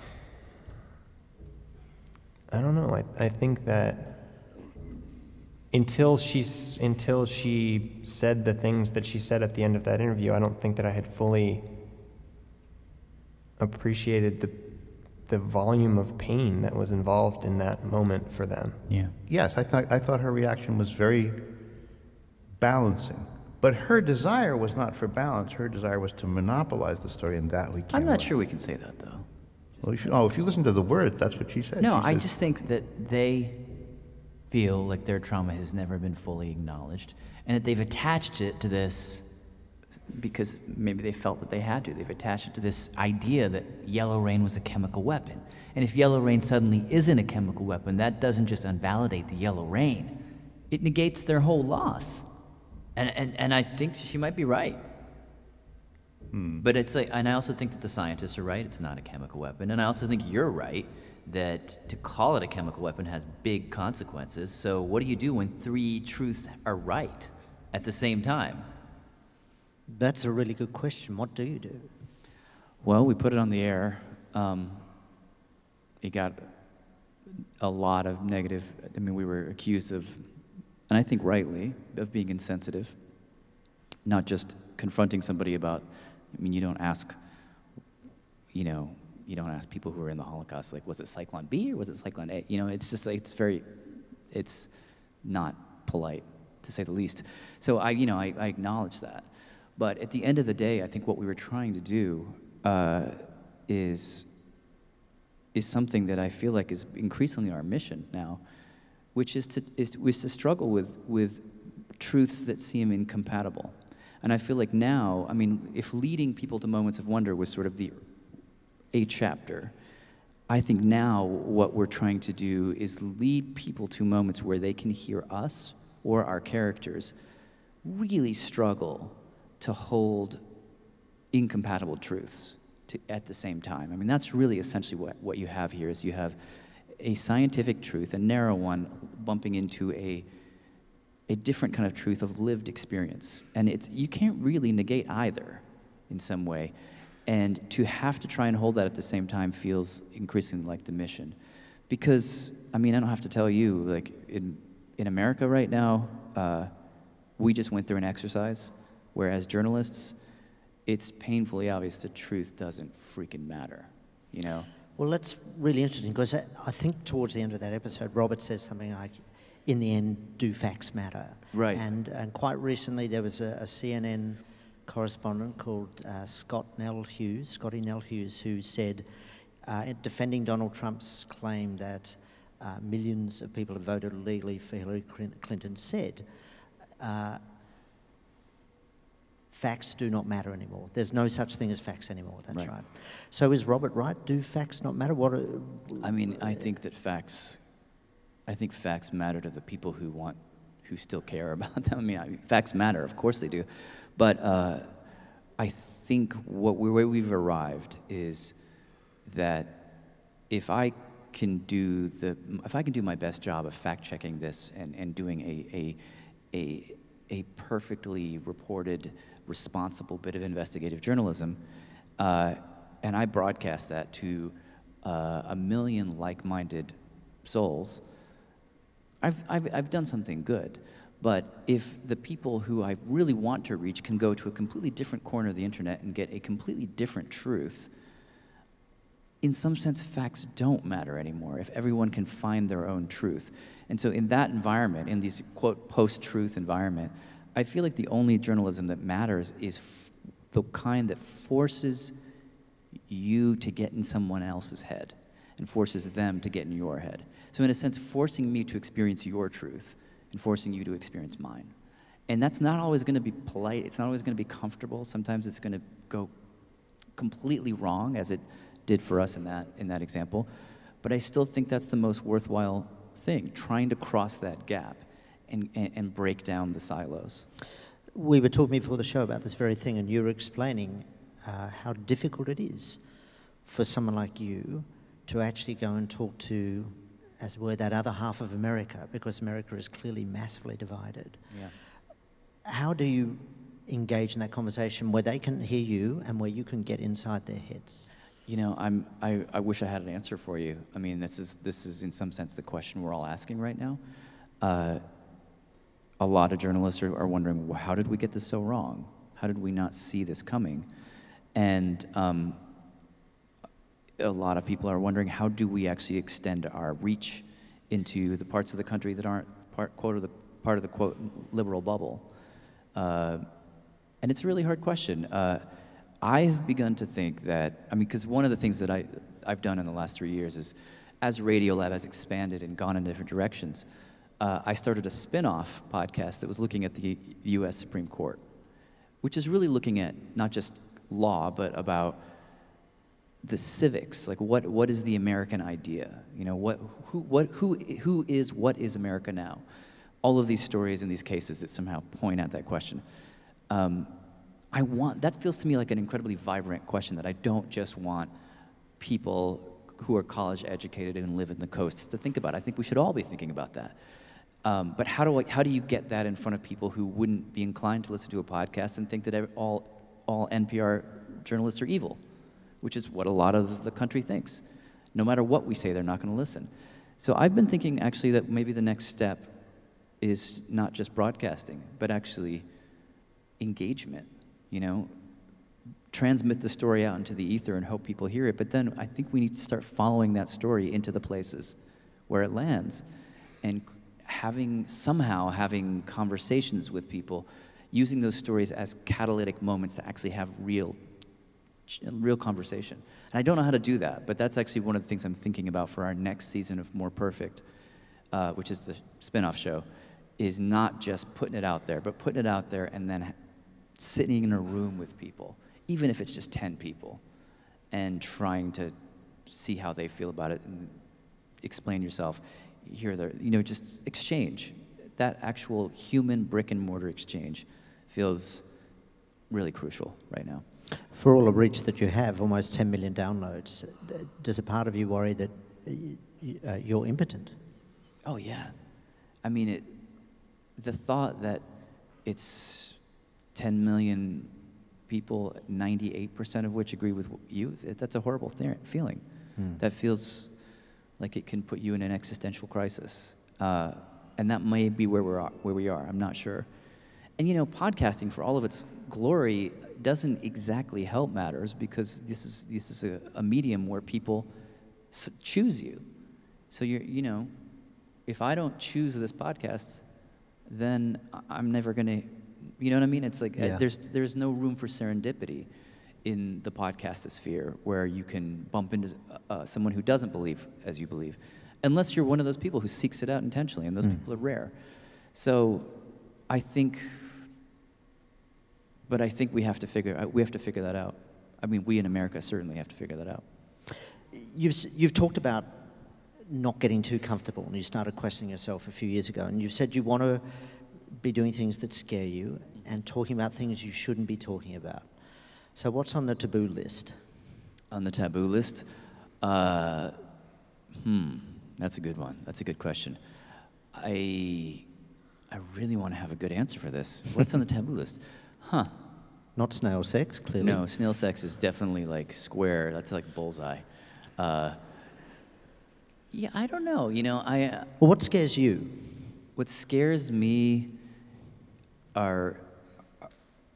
I don't know, I, I think that until she's, until she said the things that she said at the end of that interview, I don't think that I had fully appreciated the, the volume of pain that was involved in that moment for them. Yeah. Yes, I thought, I thought her reaction was very balancing. But her desire was not for balance. Her desire was to monopolize the story, and that we can't. I'm not allow. sure we can say that, though. Well, if you, oh, if you listen to the words, that's what she said. No, She I says- just think that they feel like their trauma has never been fully acknowledged, and that they've attached it to this because maybe they felt that they had to. They've attached it to this idea that yellow rain was a chemical weapon. And if yellow rain suddenly isn't a chemical weapon, that doesn't just invalidate the yellow rain, it negates their whole loss. And, and, and I think she might be right. Hmm. But it's like, and I also think that the scientists are right, it's not a chemical weapon. And I also think you're right that to call it a chemical weapon has big consequences. So what do you do when three truths are right at the same time? That's a really good question. What do you do? Well, we put it on the air. Um, it got a lot of negative, I mean, we were accused of, and I think rightly, of being insensitive, not just confronting somebody about, I mean, you don't ask, you know, you don't ask people who were in the Holocaust, like, was it Cyclone B or was it Cyclone A? You know, it's just like, it's very, it's not polite, to say the least. So I, you know, I, I acknowledge that. But at the end of the day, I think what we were trying to do uh, is, is something that I feel like is increasingly our mission now, which is to, is, is to struggle with, with truths that seem incompatible. And I feel like now, I mean, if leading people to moments of wonder was sort of the a chapter, I think now what we're trying to do is lead people to moments where they can hear us or our characters really struggle to hold incompatible truths to, at the same time. I mean, that's really essentially what, what you have here is you have a scientific truth, a narrow one, bumping into a, a different kind of truth of lived experience. And it's, you can't really negate either in some way. And to have to try and hold that at the same time feels increasingly like the mission. Because, I mean, I don't have to tell you, like, in, in America right now, uh, we just went through an exercise where as journalists, it's painfully obvious the truth doesn't freaking matter, you know? Well, that's really interesting, because I, I think towards the end of that episode, Robert says something like, in the end, do facts matter? Right. And, and quite recently, there was a, a C N N correspondent called uh, Scott Nell Hughes, Scotty Nell Hughes, who said, uh, defending Donald Trump's claim that uh, millions of people have voted illegally for Hillary Clinton, said, uh, facts do not matter anymore. There's no such thing as facts anymore, that's right. right. So is Robert right? Do facts not matter? What? Are, I mean, I think that facts I think facts matter to the people who want, who still care about them. I mean, I, facts matter, of course they do. But uh, I think what we, where we've arrived is that if I can do the, if I can do my best job of fact-checking this and, and doing a, a, a, a perfectly reported, responsible bit of investigative journalism, uh, and I broadcast that to uh, a million like-minded souls, I've, I've, I've done something good. But if the people who I really want to reach can go to a completely different corner of the internet and get a completely different truth, in some sense, facts don't matter anymore if everyone can find their own truth. And so in that environment, in these, quote, post-truth environment, I feel like the only journalism that matters is f the kind that forces you to get in someone else's head and forces them to get in your head. So in a sense, forcing me to experience your truth and forcing you to experience mine. And that's not always going to be polite. It's not always going to be comfortable. Sometimes it's going to go completely wrong, as it did for us in that, in that example. But I still think that's the most worthwhile thing, trying to cross that gap and, and, and break down the silos. We were talking before the show about this very thing, and you were explaining uh, how difficult it is for someone like you to actually go and talk to, as it were, that other half of America, because America is clearly massively divided. Yeah. How do you engage in that conversation where they can hear you and where you can get inside their heads? You know, I'm, I, I wish I had an answer for you. I mean, this is, this is in some sense the question we're all asking right now. Uh, a lot of journalists are, are wondering, well, how did we get this so wrong? How did we not see this coming? And um, a lot of people are wondering, how do we actually extend our reach into the parts of the country that aren't part, quote, of the, part of the, quote, liberal bubble? Uh, and it's a really hard question. Uh, I've begun to think that, I mean, because one of the things that I, I've done in the last three years is, as Radiolab has expanded and gone in different directions, uh, I started a spin-off podcast that was looking at the U S Supreme Court, which is really looking at not just law, but about the civics, like what, what is the American idea? You know, what, who, what, who, who is, what is America now? All of these stories and these cases that somehow point at that question. Um, I want, that feels to me like an incredibly vibrant question that I don't just want people who are college educated and live in the coasts to think about. I think we should all be thinking about that. Um, but how do I, how do you get that in front of people who wouldn't be inclined to listen to a podcast and think that every, all, all N P R journalists are evil, which is what a lot of the country thinks. No matter what we say, they're not going to listen. So I've been thinking actually that maybe the next step is not just broadcasting, but actually engagement. You know, transmit the story out into the ether and hope people hear it. But then I think we need to start following that story into the places where it lands, and having somehow having conversations with people, using those stories as catalytic moments to actually have real, real conversation. And I don't know how to do that, but that's actually one of the things I'm thinking about for our next season of More Perfect, uh, which is the spin-off show, is not just putting it out there, but putting it out there and then sitting in a room with people, even if it's just ten people, and trying to see how they feel about it and explain yourself, hear their, you know, just exchange. That actual human brick and mortar exchange feels really crucial right now. For all the reach that you have, almost ten million downloads, does a part of you worry that uh, you're impotent? Oh yeah. I mean, it, the thought that it's ten million people, ninety-eight percent of which agree with you, that's a horrible th feeling. Hmm. That feels like it can put you in an existential crisis. Uh, and that may be where, we're, where we are, I'm not sure. And you know, podcasting, for all of its glory, doesn't exactly help matters, because this is, this is a, a medium where people s choose you. So you're, you know, if I don't choose this podcast, then I'm never gonna, you know what I mean? It's like, yeah. uh, there's, there's no room for serendipity in the podcastosphere where you can bump into uh, someone who doesn't believe as you believe, unless you're one of those people who seeks it out intentionally, and those mm. people are rare. So I think, but I think we have to figure, we have to figure that out. I mean, we in America certainly have to figure that out. You've, you've talked about not getting too comfortable, and you started questioning yourself a few years ago, and you said you want to be doing things that scare you and talking about things you shouldn't be talking about. So what's on the taboo list? On the taboo list? Uh, hmm, that's a good one. That's a good question. I, I really want to have a good answer for this. What's on the taboo list? Huh. Not snail sex, clearly. No, snail sex is definitely like square. That's like bullseye. Uh, yeah, I don't know. You know, I. Uh, well, what scares you? What scares me are. are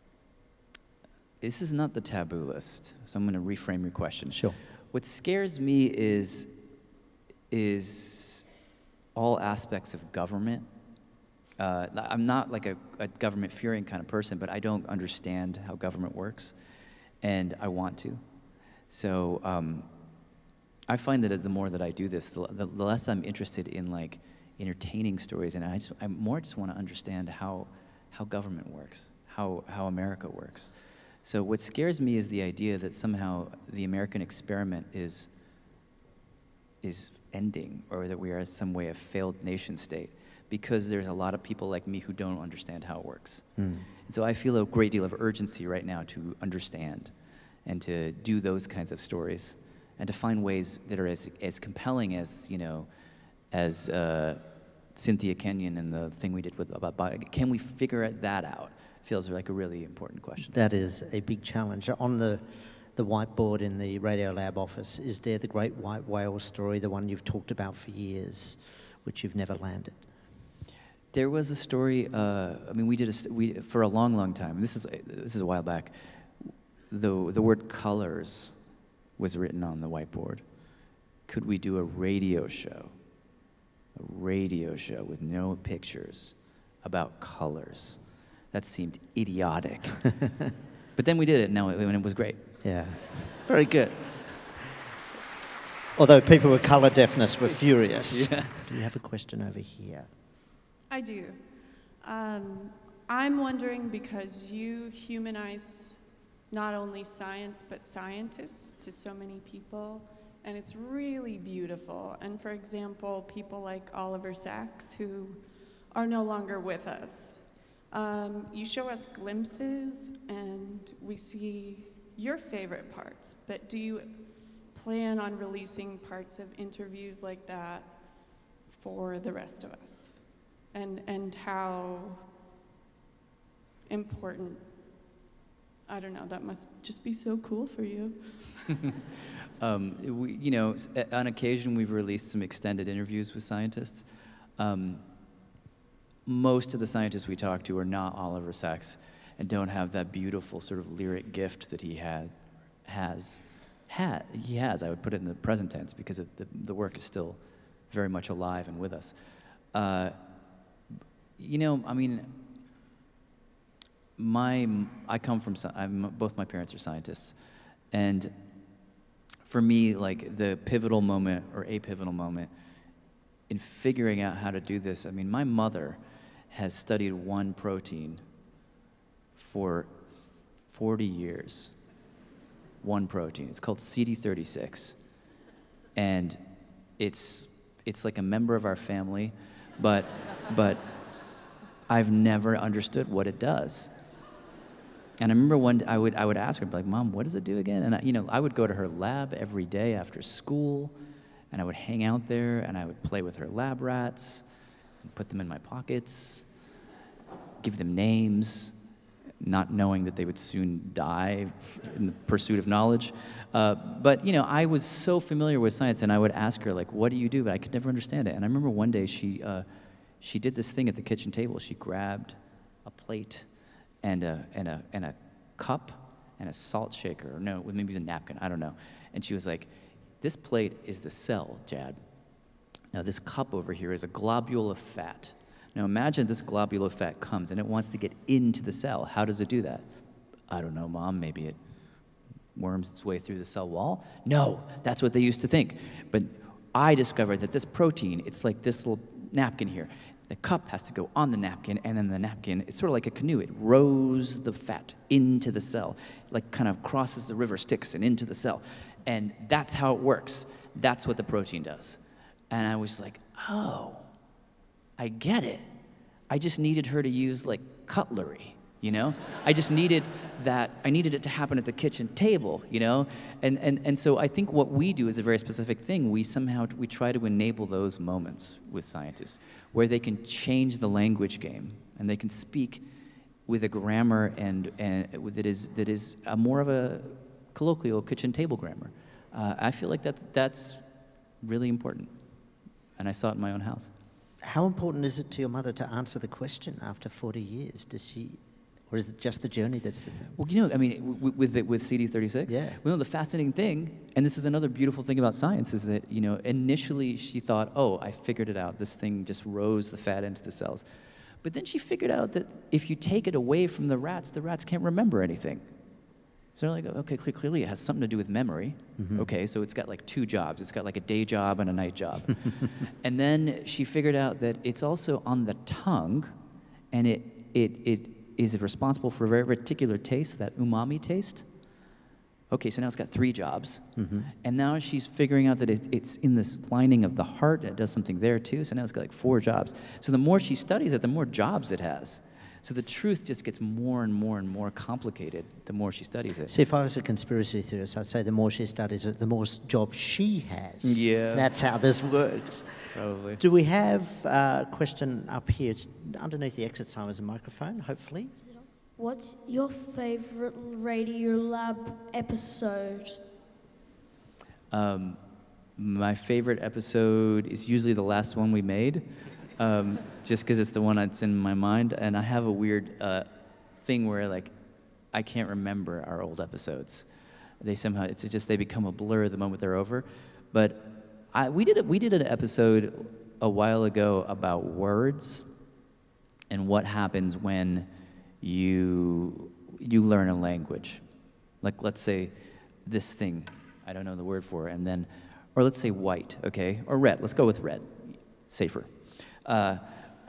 this is not the taboo list, so I'm going to reframe your question. Sure. What scares me is is all aspects of government. Uh, I'm not like a, a government-fearing kind of person, but I don't understand how government works, and I want to. So um, I find that as the more that I do this, the, the less I'm interested in like entertaining stories, and I, just, I more just want to understand how how government works, how how America works. So what scares me is the idea that somehow the American experiment is is ending, or that we are some way a failed nation state, because there's a lot of people like me who don't understand how it works. Mm. And so I feel a great deal of urgency right now to understand and to do those kinds of stories and to find ways that are as, as compelling as, you know, as uh, Cynthia Kenyon and the thing we did with about bio. Can we figure that out? Feels like a really important question. That is a big challenge. On the the whiteboard in the Radiolab office, is there the great white whale story, the one you've talked about for years, which you've never landed? There was a story. Uh, I mean, we did a st we for a long, long time. This is this is a while back. The the word colors was written on the whiteboard. Could we do a radio show? A radio show with no pictures about colors. That seemed idiotic. But then we did it, now, and it was great. Yeah, very good. Although people with color deafness were furious. Yeah. Do you have a question over here? I do. Um, I'm wondering, because you humanize not only science, but scientists to so many people, and it's really beautiful. And for example, people like Oliver Sacks, who are no longer with us. Um, you show us glimpses, and we see your favorite parts, but do you plan on releasing parts of interviews like that for the rest of us? And, and how important, I don't know, that must just be so cool for you. um, we, you know, on occasion we've released some extended interviews with scientists. Um, most of the scientists we talk to are not Oliver Sacks and don't have that beautiful sort of lyric gift that he had, has, had, he has. I would put it in the present tense because it, the, the work is still very much alive and with us. Uh, you know, I mean, my, I come from, I'm, both my parents are scientists, and for me, like the pivotal moment or a pivotal moment in figuring out how to do this, I mean, my mother has studied one protein for forty years, one protein. It's called C D thirty-six, and it's, it's like a member of our family, but, but I've never understood what it does. And I remember one, I would, I would ask her, like, Mom, what does it do again? And I, you know, I would go to her lab every day after school, and I would hang out there, and I would play with her lab rats, and put them in my pockets, give them names, not knowing that they would soon die in the pursuit of knowledge. Uh, but, you know, I was so familiar with science, and I would ask her, like, what do you do? But I could never understand it. And I remember one day she, uh, she did this thing at the kitchen table. She grabbed a plate and a, and a, and a cup and a salt shaker, or no, maybe a napkin, I don't know. And she was like, this plate is the cell, Jad. Now this cup over here is a globule of fat. Now imagine this globule of fat comes and it wants to get into the cell. How does it do that? I don't know, Mom, maybe it worms its way through the cell wall? No, that's what they used to think. But I discovered that this protein, it's like this little napkin here. The cup has to go on the napkin, and then the napkin, it's sort of like a canoe. It rows the fat into the cell, like kind of crosses the river Styx and into the cell. And that's how it works. That's what the protein does. And I was like, oh, I get it. I just needed her to use like cutlery, you know? I just needed that, I needed it to happen at the kitchen table, you know? And, and, and so I think what we do is a very specific thing. We somehow, we try to enable those moments with scientists where they can change the language game and they can speak with a grammar and, and that is, that is a more of a colloquial kitchen table grammar. Uh, I feel like that's, that's really important. And I saw it in my own house. How important is it to your mother to answer the question after forty years? Does she, or is it just the journey that's the thing? Well, you know, I mean, w with the, with C D thirty-six, yeah. Well, the fascinating thing, and this is another beautiful thing about science, is that, you know, initially she thought, oh, I figured it out. This thing just rose the fat into the cells. But then she figured out that if you take it away from the rats, the rats can't remember anything. So they're like, okay, clearly it has something to do with memory. Mm-hmm. Okay, so it's got like two jobs. It's got like a day job and a night job. And then she figured out that it's also on the tongue, and it, it, it is responsible for a very particular taste, that umami taste. Okay, so now it's got three jobs. Mm-hmm. And now she's figuring out that it, it's in this lining of the heart, and it does something there too, so now it's got like four jobs. So the more she studies it, the more jobs it has. So the truth just gets more and more and more complicated the more she studies it. See, if I was a conspiracy theorist, I'd say the more she studies it, the more jobs she has. Yeah. That's how this works. Probably. Do we have a question up here? It's underneath the exit sign is a microphone, hopefully. What's your favourite Radiolab episode? Um, my favorite episode is usually the last one we made. Um, just because it's the one that's in my mind, and I have a weird uh, thing where like I can't remember our old episodes. They somehow it's just they become a blur the moment they're over. But I, we did a, we did an episode a while ago about words and what happens when you you learn a language. Like let's say this thing, I don't know the word for it, and then or let's say white, okay, or red. Let's go with red, safer. Uh,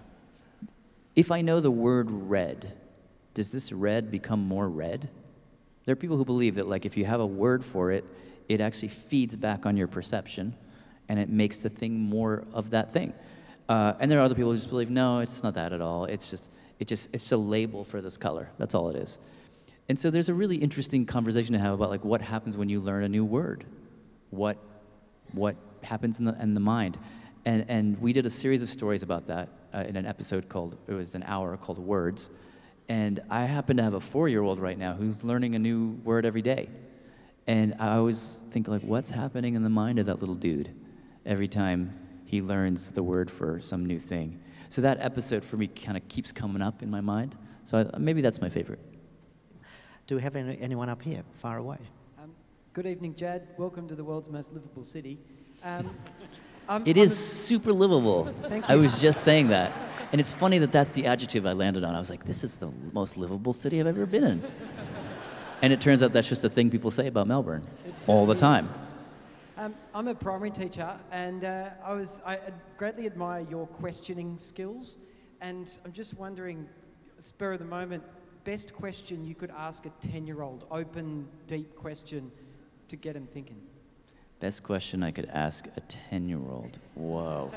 if I know the word red, does this red become more red? There are people who believe that like if you have a word for it, it actually feeds back on your perception and it makes the thing more of that thing. Uh, and there are other people who just believe, no, it's not that at all. It's just, it just, it's a label for this color. That's all it is. And so there's a really interesting conversation to have about like what happens when you learn a new word. What, what happens in the, in the mind. And, and we did a series of stories about that uh, in an episode called, it was an hour called Words. And I happen to have a four-year-old right now who's learning a new word every day. And I always think like, what's happening in the mind of that little dude every time he learns the word for some new thing? So that episode for me kind of keeps coming up in my mind. So I, maybe that's my favorite. Do we have any, anyone up here, far away? Um, good evening, Jad. Welcome to the world's most livable city. Um, I'm, it I'm is a... super livable. Thank I you. was just saying that. And it's funny that that's the adjective I landed on. I was like, this is the most livable city I've ever been in. And it turns out that's just a thing people say about Melbourne it's all the time. Um, I'm a primary teacher, and uh, I was I greatly admire your questioning skills. And I'm just wondering, spur of the moment, best question you could ask a ten-year-old, open, deep question to get him thinking. Best question I could ask a ten-year-old. Whoa.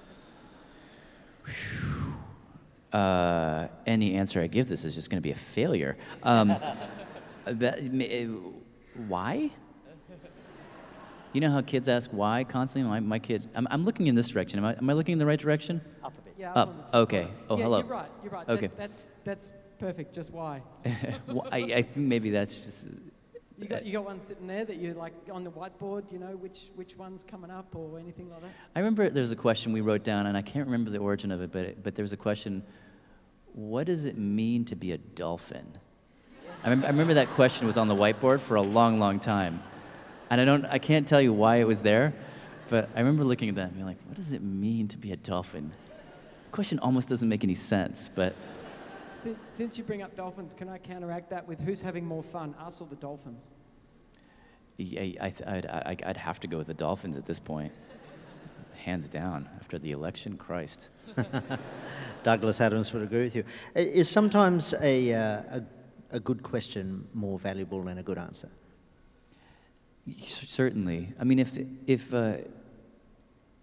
uh, any answer I give this is just going to be a failure. Um, that, why? You know how kids ask why constantly? My, my kid, I'm, I'm looking in this direction. Am I, am I looking in the right direction? Up a bit. Yeah, up. up Okay. Oh, yeah, hello. You're right. You're right. Okay. That, that's that's perfect. Just why? well, I, I think maybe that's just. You got you got one sitting there that you like on the whiteboard. You know which which one's coming up or anything like that. I remember there's a question we wrote down, and I can't remember the origin of it, but it, but there was a question. What does it mean to be a dolphin? I remember, I remember that question was on the whiteboard for a long, long time, and I don't I can't tell you why it was there, but I remember looking at that and being like, what does it mean to be a dolphin? The question almost doesn't make any sense, but. Since you bring up dolphins, can I counteract that with who's having more fun, us or the dolphins? Yeah, I, I'd, I'd, I'd have to go with the dolphins at this point. Hands down, after the election, Christ. Douglas Adams would agree with you. Is sometimes a, uh, a, a good question more valuable than a good answer? Certainly. I mean, if, if uh,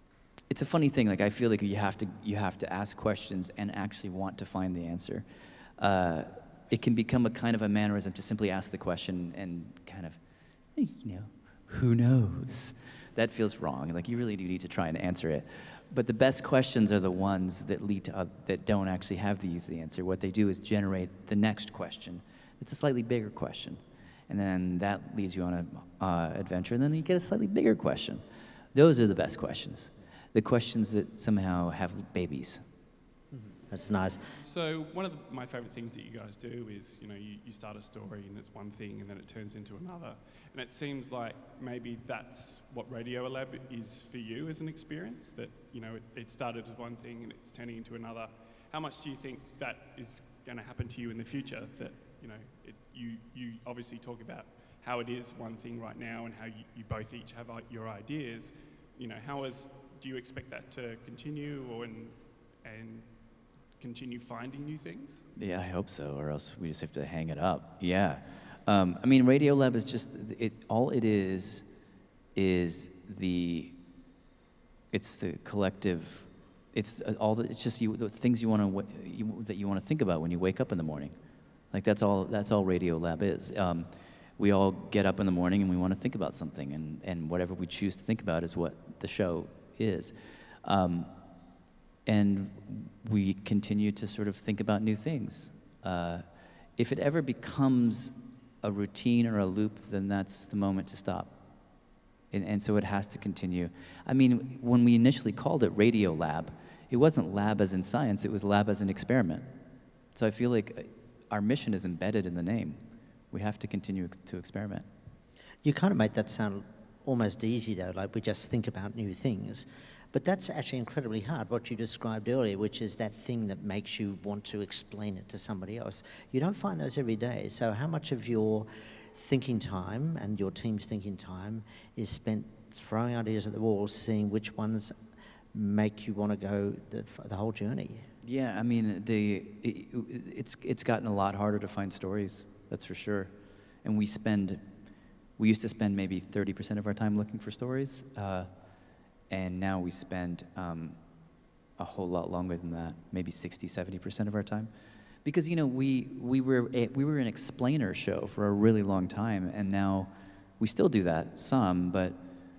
it's a funny thing. Like I feel like you have to you have to ask questions and actually want to find the answer. Uh, it can become a kind of a mannerism to simply ask the question and kind of, hey, you know, who knows? That feels wrong. Like you really do need to try and answer it. But the best questions are the ones that lead to uh, that don't actually have the easy answer. What they do is generate the next question. It's a slightly bigger question, and then that leads you on an uh, adventure, and then you get a slightly bigger question. Those are the best questions. The questions that somehow have babies. That's nice. So one of the, my favourite things that you guys do is, you know, you, you start a story and it's one thing and then it turns into another. And it seems like maybe that's what Radiolab is for you as an experience, that, you know, it, it started as one thing and it's turning into another. How much do you think that is going to happen to you in the future? That, you know, it, you, you obviously talk about how it is one thing right now and how you, you both each have uh, your ideas. You know, how is, do you expect that to continue or and, and continue finding new things? Yeah, I hope so, or else we just have to hang it up. Yeah. Um, I mean, Radiolab is just, it, all it is, is the, it's the collective, it's all the, it's just you, the things you want to, you, that you want to think about when you wake up in the morning. Like that's all, that's all Radiolab is. Um, we all get up in the morning and we want to think about something, and, and whatever we choose to think about is what the show is. Um, And we continue to sort of think about new things. Uh, if it ever becomes a routine or a loop, then that's the moment to stop. And, and so it has to continue. I mean, when we initially called it Radiolab, it wasn't lab as in science, it was lab as an experiment. So I feel like our mission is embedded in the name. We have to continue to experiment. You kind of make that sound almost easy, though, like we just think about new things. But that's actually incredibly hard, what you described earlier, which is that thing that makes you want to explain it to somebody else. You don't find those every day. So how much of your thinking time and your team's thinking time is spent throwing ideas at the wall, seeing which ones make you want to go the, the whole journey? Yeah, I mean, the, it, it's, it's gotten a lot harder to find stories, that's for sure. And we spend, we used to spend maybe thirty percent of our time looking for stories. Uh, And now we spend um, a whole lot longer than that, maybe sixty, seventy percent of our time. Because, you know, we, we, were a, we were an explainer show for a really long time, and now we still do that some, but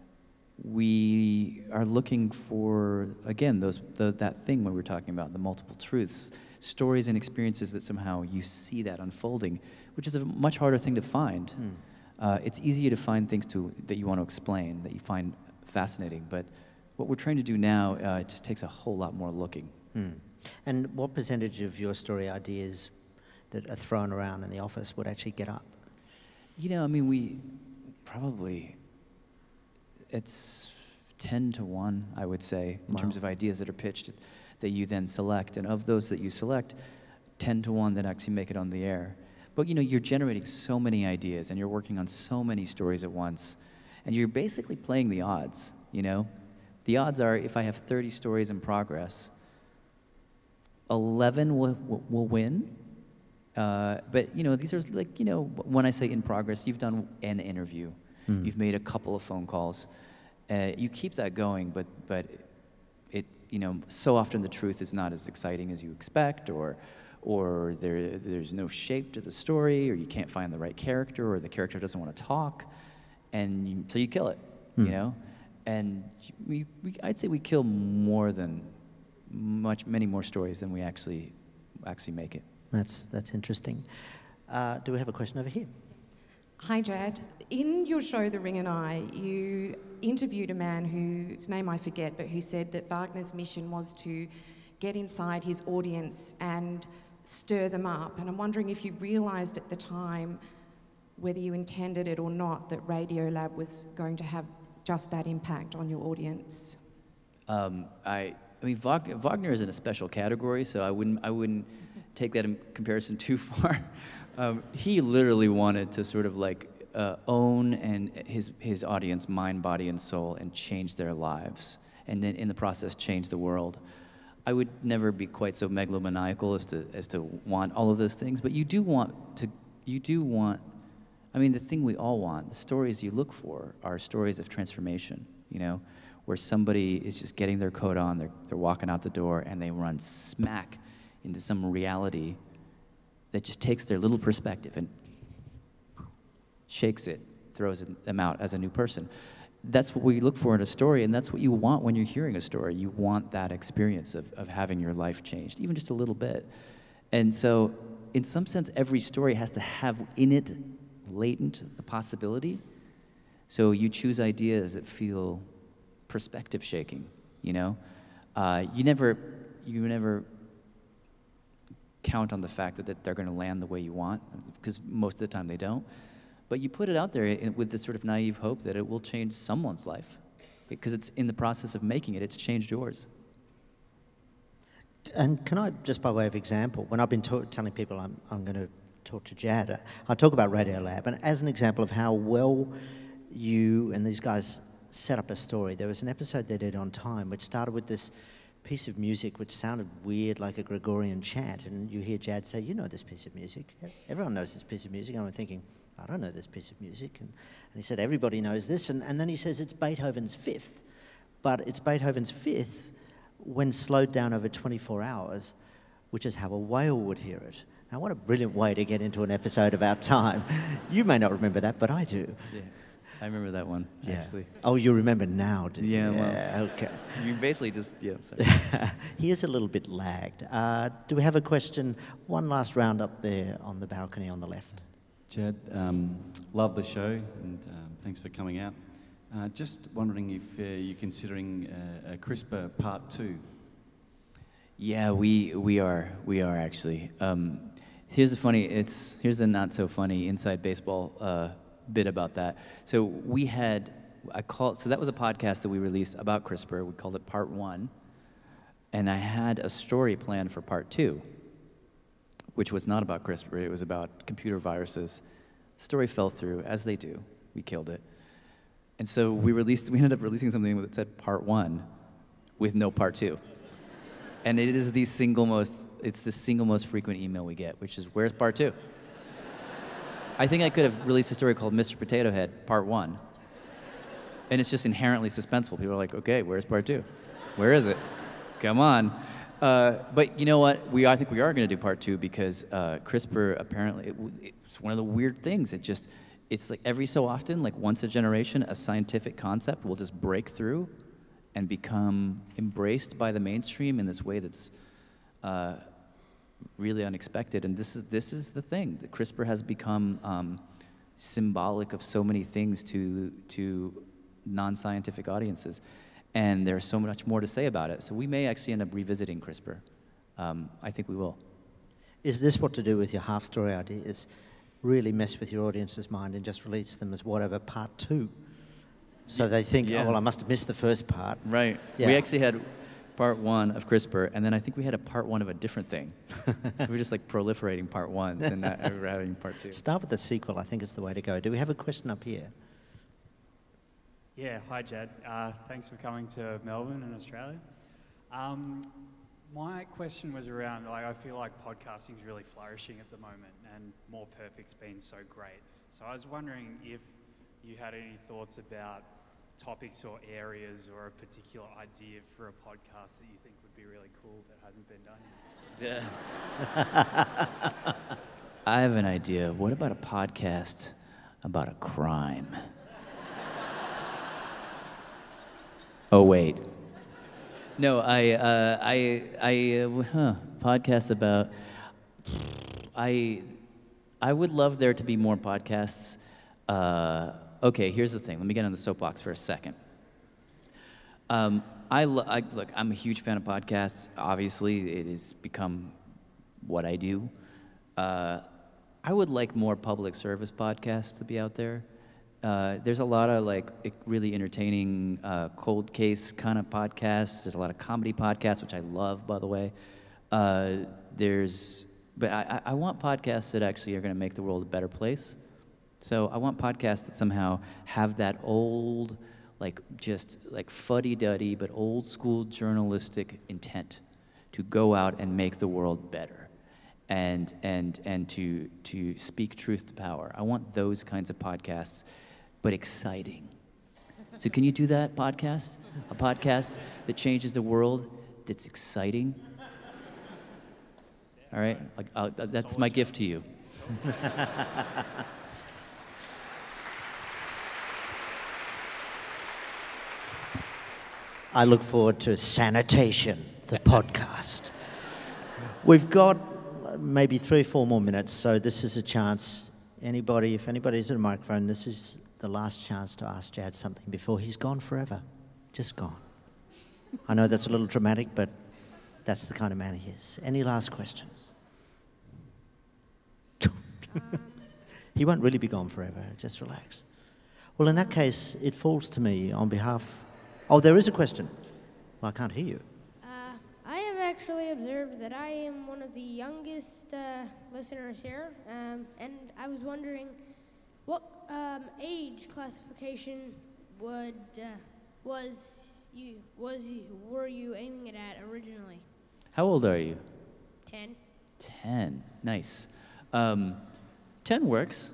we are looking for, again, those the, that thing when we were talking about, the multiple truths, stories and experiences that somehow you see that unfolding, which is a much harder thing to find. Mm. Uh, it's easier to find things to, that you want to explain, that you find fascinating, but what we're trying to do now, uh, it just takes a whole lot more looking. Hmm. And what percentage of your story ideas that are thrown around in the office would actually get up? You know, I mean, we probably, it's ten to one, I would say, in Wow. terms of ideas that are pitched that you then select. And of those that you select, ten to one that actually make it on the air. But, you know, you're generating so many ideas and you're working on so many stories at once. And you're basically playing the odds, you know? The odds are, if I have thirty stories in progress, eleven will, will, will win. Uh, but, you know, these are like, you know, when I say in progress, you've done an interview. Mm. You've made a couple of phone calls. Uh, you keep that going, but, but it, you know, so often the truth is not as exciting as you expect, or, or there, there's no shape to the story, or you can't find the right character, or the character doesn't want to talk. And you, so you kill it, hmm. you know? And we, we, I'd say we kill more than, much, many more stories than we actually, actually make it. That's, that's interesting. Uh, do we have a question over here? Hi, Jad. In your show, The Ring and I, you interviewed a man whose name I forget, but who said that Wagner's mission was to get inside his audience and stir them up. And I'm wondering if you realised at the time, whether you intended it or not, that Radiolab was going to have just that impact on your audience? Um, I, I mean, Wagner, Wagner is in a special category, so I wouldn't, I wouldn't take that in comparison too far. um, he literally wanted to sort of like uh, own and his his audience, mind, body, and soul, and change their lives, and then in the process change the world. I would never be quite so megalomaniacal as to as to want all of those things, but you do want to, you do want. I mean, the thing we all want, the stories you look for, are stories of transformation, you know, where somebody is just getting their coat on, they're, they're walking out the door, and they run smack into some reality that just takes their little perspective and shakes it, throws them out as a new person. That's what we look for in a story, and that's what you want when you're hearing a story. You want that experience of, of having your life changed, even just a little bit. And so, in some sense, every story has to have in it, latent, the possibility. So you choose ideas that feel perspective shaking, you know? Uh, you never, you never count on the fact that, that they're gonna land the way you want, because most of the time they don't. But you put it out there with this sort of naive hope that it will change someone's life, because it's in the process of making it, it's changed yours. And can I, just by way of example, when I've been telling people I'm, I'm going to talk to Jad, uh, I talk about Radiolab, and as an example of how well you and these guys set up a story, there was an episode they did on Time which started with this piece of music which sounded weird, like a Gregorian chant, and you hear Jad say, you know this piece of music, everyone knows this piece of music, and I'm thinking, I don't know this piece of music, and, and he said, everybody knows this, and, and then he says it's Beethoven's Fifth, but it's Beethoven's Fifth when slowed down over twenty-four hours, which is how a whale would hear it. Now, what a brilliant way to get into an episode about time. You may not remember that, but I do. Yeah. I remember that one, yeah. actually. Oh, you remember now, do you? Yeah, yeah well, okay. You basically just, yeah, sorry. He is a little bit lagged. Uh, do we have a question? One last round up there on the balcony on the left. Jad, um, love the show, and um, thanks for coming out. Uh, just wondering if uh, you're considering uh, a CRISPR part two. Yeah, we we are we are actually. Um, here's the funny. It's here's the not so funny inside baseball uh, bit about that. So we had I called so that was a podcast that we released about CRISPR. We called it Part One, and I had a story planned for Part Two, which was not about CRISPR. It was about computer viruses. The story fell through, as they do. We killed it. And so we released, we ended up releasing something that said Part One with no Part Two. And it is the single most, it's the single most frequent email we get, which is, where's Part Two? I think I could have released a story called Mister Potato Head, Part One. And it's just inherently suspenseful. People are like, okay, where's Part Two? Where is it? Come on. Uh, but you know what? We I think we are going to do Part Two because uh, CRISPR apparently, it, it's one of the weird things. It just, it's like every so often, like once a generation, a scientific concept will just break through and become embraced by the mainstream in this way that's uh, really unexpected. And this is this is the thing. The CRISPR has become um, symbolic of so many things to to non-scientific audiences, and there's so much more to say about it. So we may actually end up revisiting CRISPR. Um, I think we will. Is this what to do with your half-story ideas? Really mess with your audience's mind and just release them as whatever part two. So they think, yeah. oh, well, I must have missed the first part. Right. Yeah. We actually had part one of CRISPR, and then I think we had a part one of a different thing. So we're just like proliferating part ones and not ever having part two. Start with the sequel, I think is the way to go. Do we have a question up here? Yeah, hi Jad. Uh, thanks for coming to Melbourne in Australia. Um, My question was around, like, I feel like podcasting is really flourishing at the moment and More Perfect's been so great. So I was wondering if you had any thoughts about topics or areas or a particular idea for a podcast that you think would be really cool that hasn't been done yet. Yeah. I have an idea. What about a podcast about a crime? Oh, wait. No, I, uh, I, I, uh, huh, podcast about, I, I would love there to be more podcasts. Uh, okay, here's the thing. Let me get on the soapbox for a second. Um, I, lo- I, look, I'm a huge fan of podcasts. Obviously, it has become what I do. Uh, I would like more public service podcasts to be out there. Uh, there's a lot of like really entertaining uh, cold case kind of podcasts. There's a lot of comedy podcasts, which I love, by the way. Uh, there's, but I, I want podcasts that actually are going to make the world a better place. So I want podcasts that somehow have that old, like just like fuddy-duddy, but old school journalistic intent to go out and make the world better, and and and to to speak truth to power. I want those kinds of podcasts. But exciting. So can you do that podcast? A podcast that changes the world, that's exciting? All right, like, uh, that's my gift to you. I look forward to Sanitation, the podcast. We've got maybe three or four more minutes, so this is a chance. Anybody, if anybody's at a microphone, this is the last chance to ask Jad something before he's gone forever. Just gone. I know that's a little dramatic, but that's the kind of man he is. Any last questions? He won't really be gone forever, just relax. Well, in that case, it falls to me on behalf... Oh, there is a question. Well, I can't hear you. Uh, I have actually observed that I am one of the youngest uh, listeners here, um, and I was wondering what um, age classification would uh, was you was you were you aiming it at originally? How old are you? Ten. Ten. Nice. Um, ten works.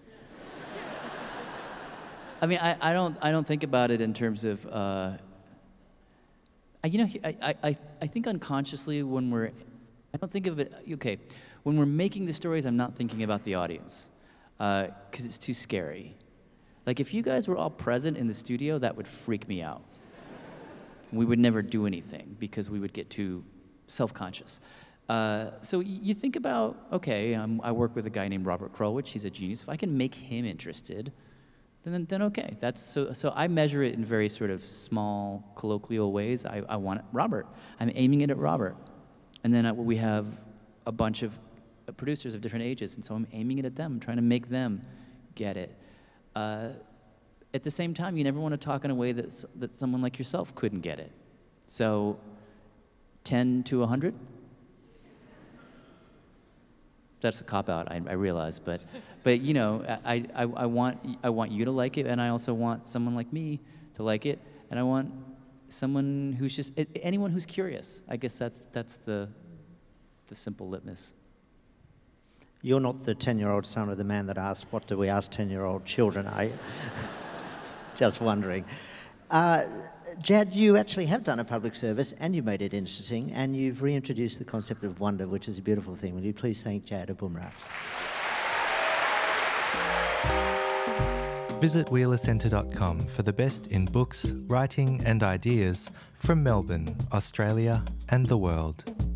I mean, I, I don't I don't think about it in terms of, uh, I, you know, I, I, I think unconsciously when we're, I don't think of it, okay, when we're making the stories, I'm not thinking about the audience, because uh, it's too scary. Like if you guys were all present in the studio, that would freak me out. We would never do anything because we would get too self-conscious. Uh, so you think about, okay, um, I work with a guy named Robert Krulwich, he's a genius. If I can make him interested, then, then okay. That's so, so I measure it in very sort of small, colloquial ways. I, I want Robert. I'm aiming it at Robert. And then uh, we have a bunch of producers of different ages, and so I'm aiming it at them, trying to make them get it. Uh, at the same time, you never want to talk in a way that, that someone like yourself couldn't get it. So ten to one hundred? That's a cop-out, I, I realize, but, but you know, I, I, I, want, I want you to like it, and I also want someone like me to like it, and I want someone who's just, anyone who's curious. I guess that's, that's the, the simple litmus. You're not the ten-year-old son of the man that asked, what do we ask ten-year-old children, are you? Just wondering. Uh, Jad, you actually have done a public service and you've made it interesting and you've reintroduced the concept of wonder, which is a beautiful thing. Will you please thank Jad Abumrad? Visit wheeler centre dot com for the best in books, writing and ideas from Melbourne, Australia and the world.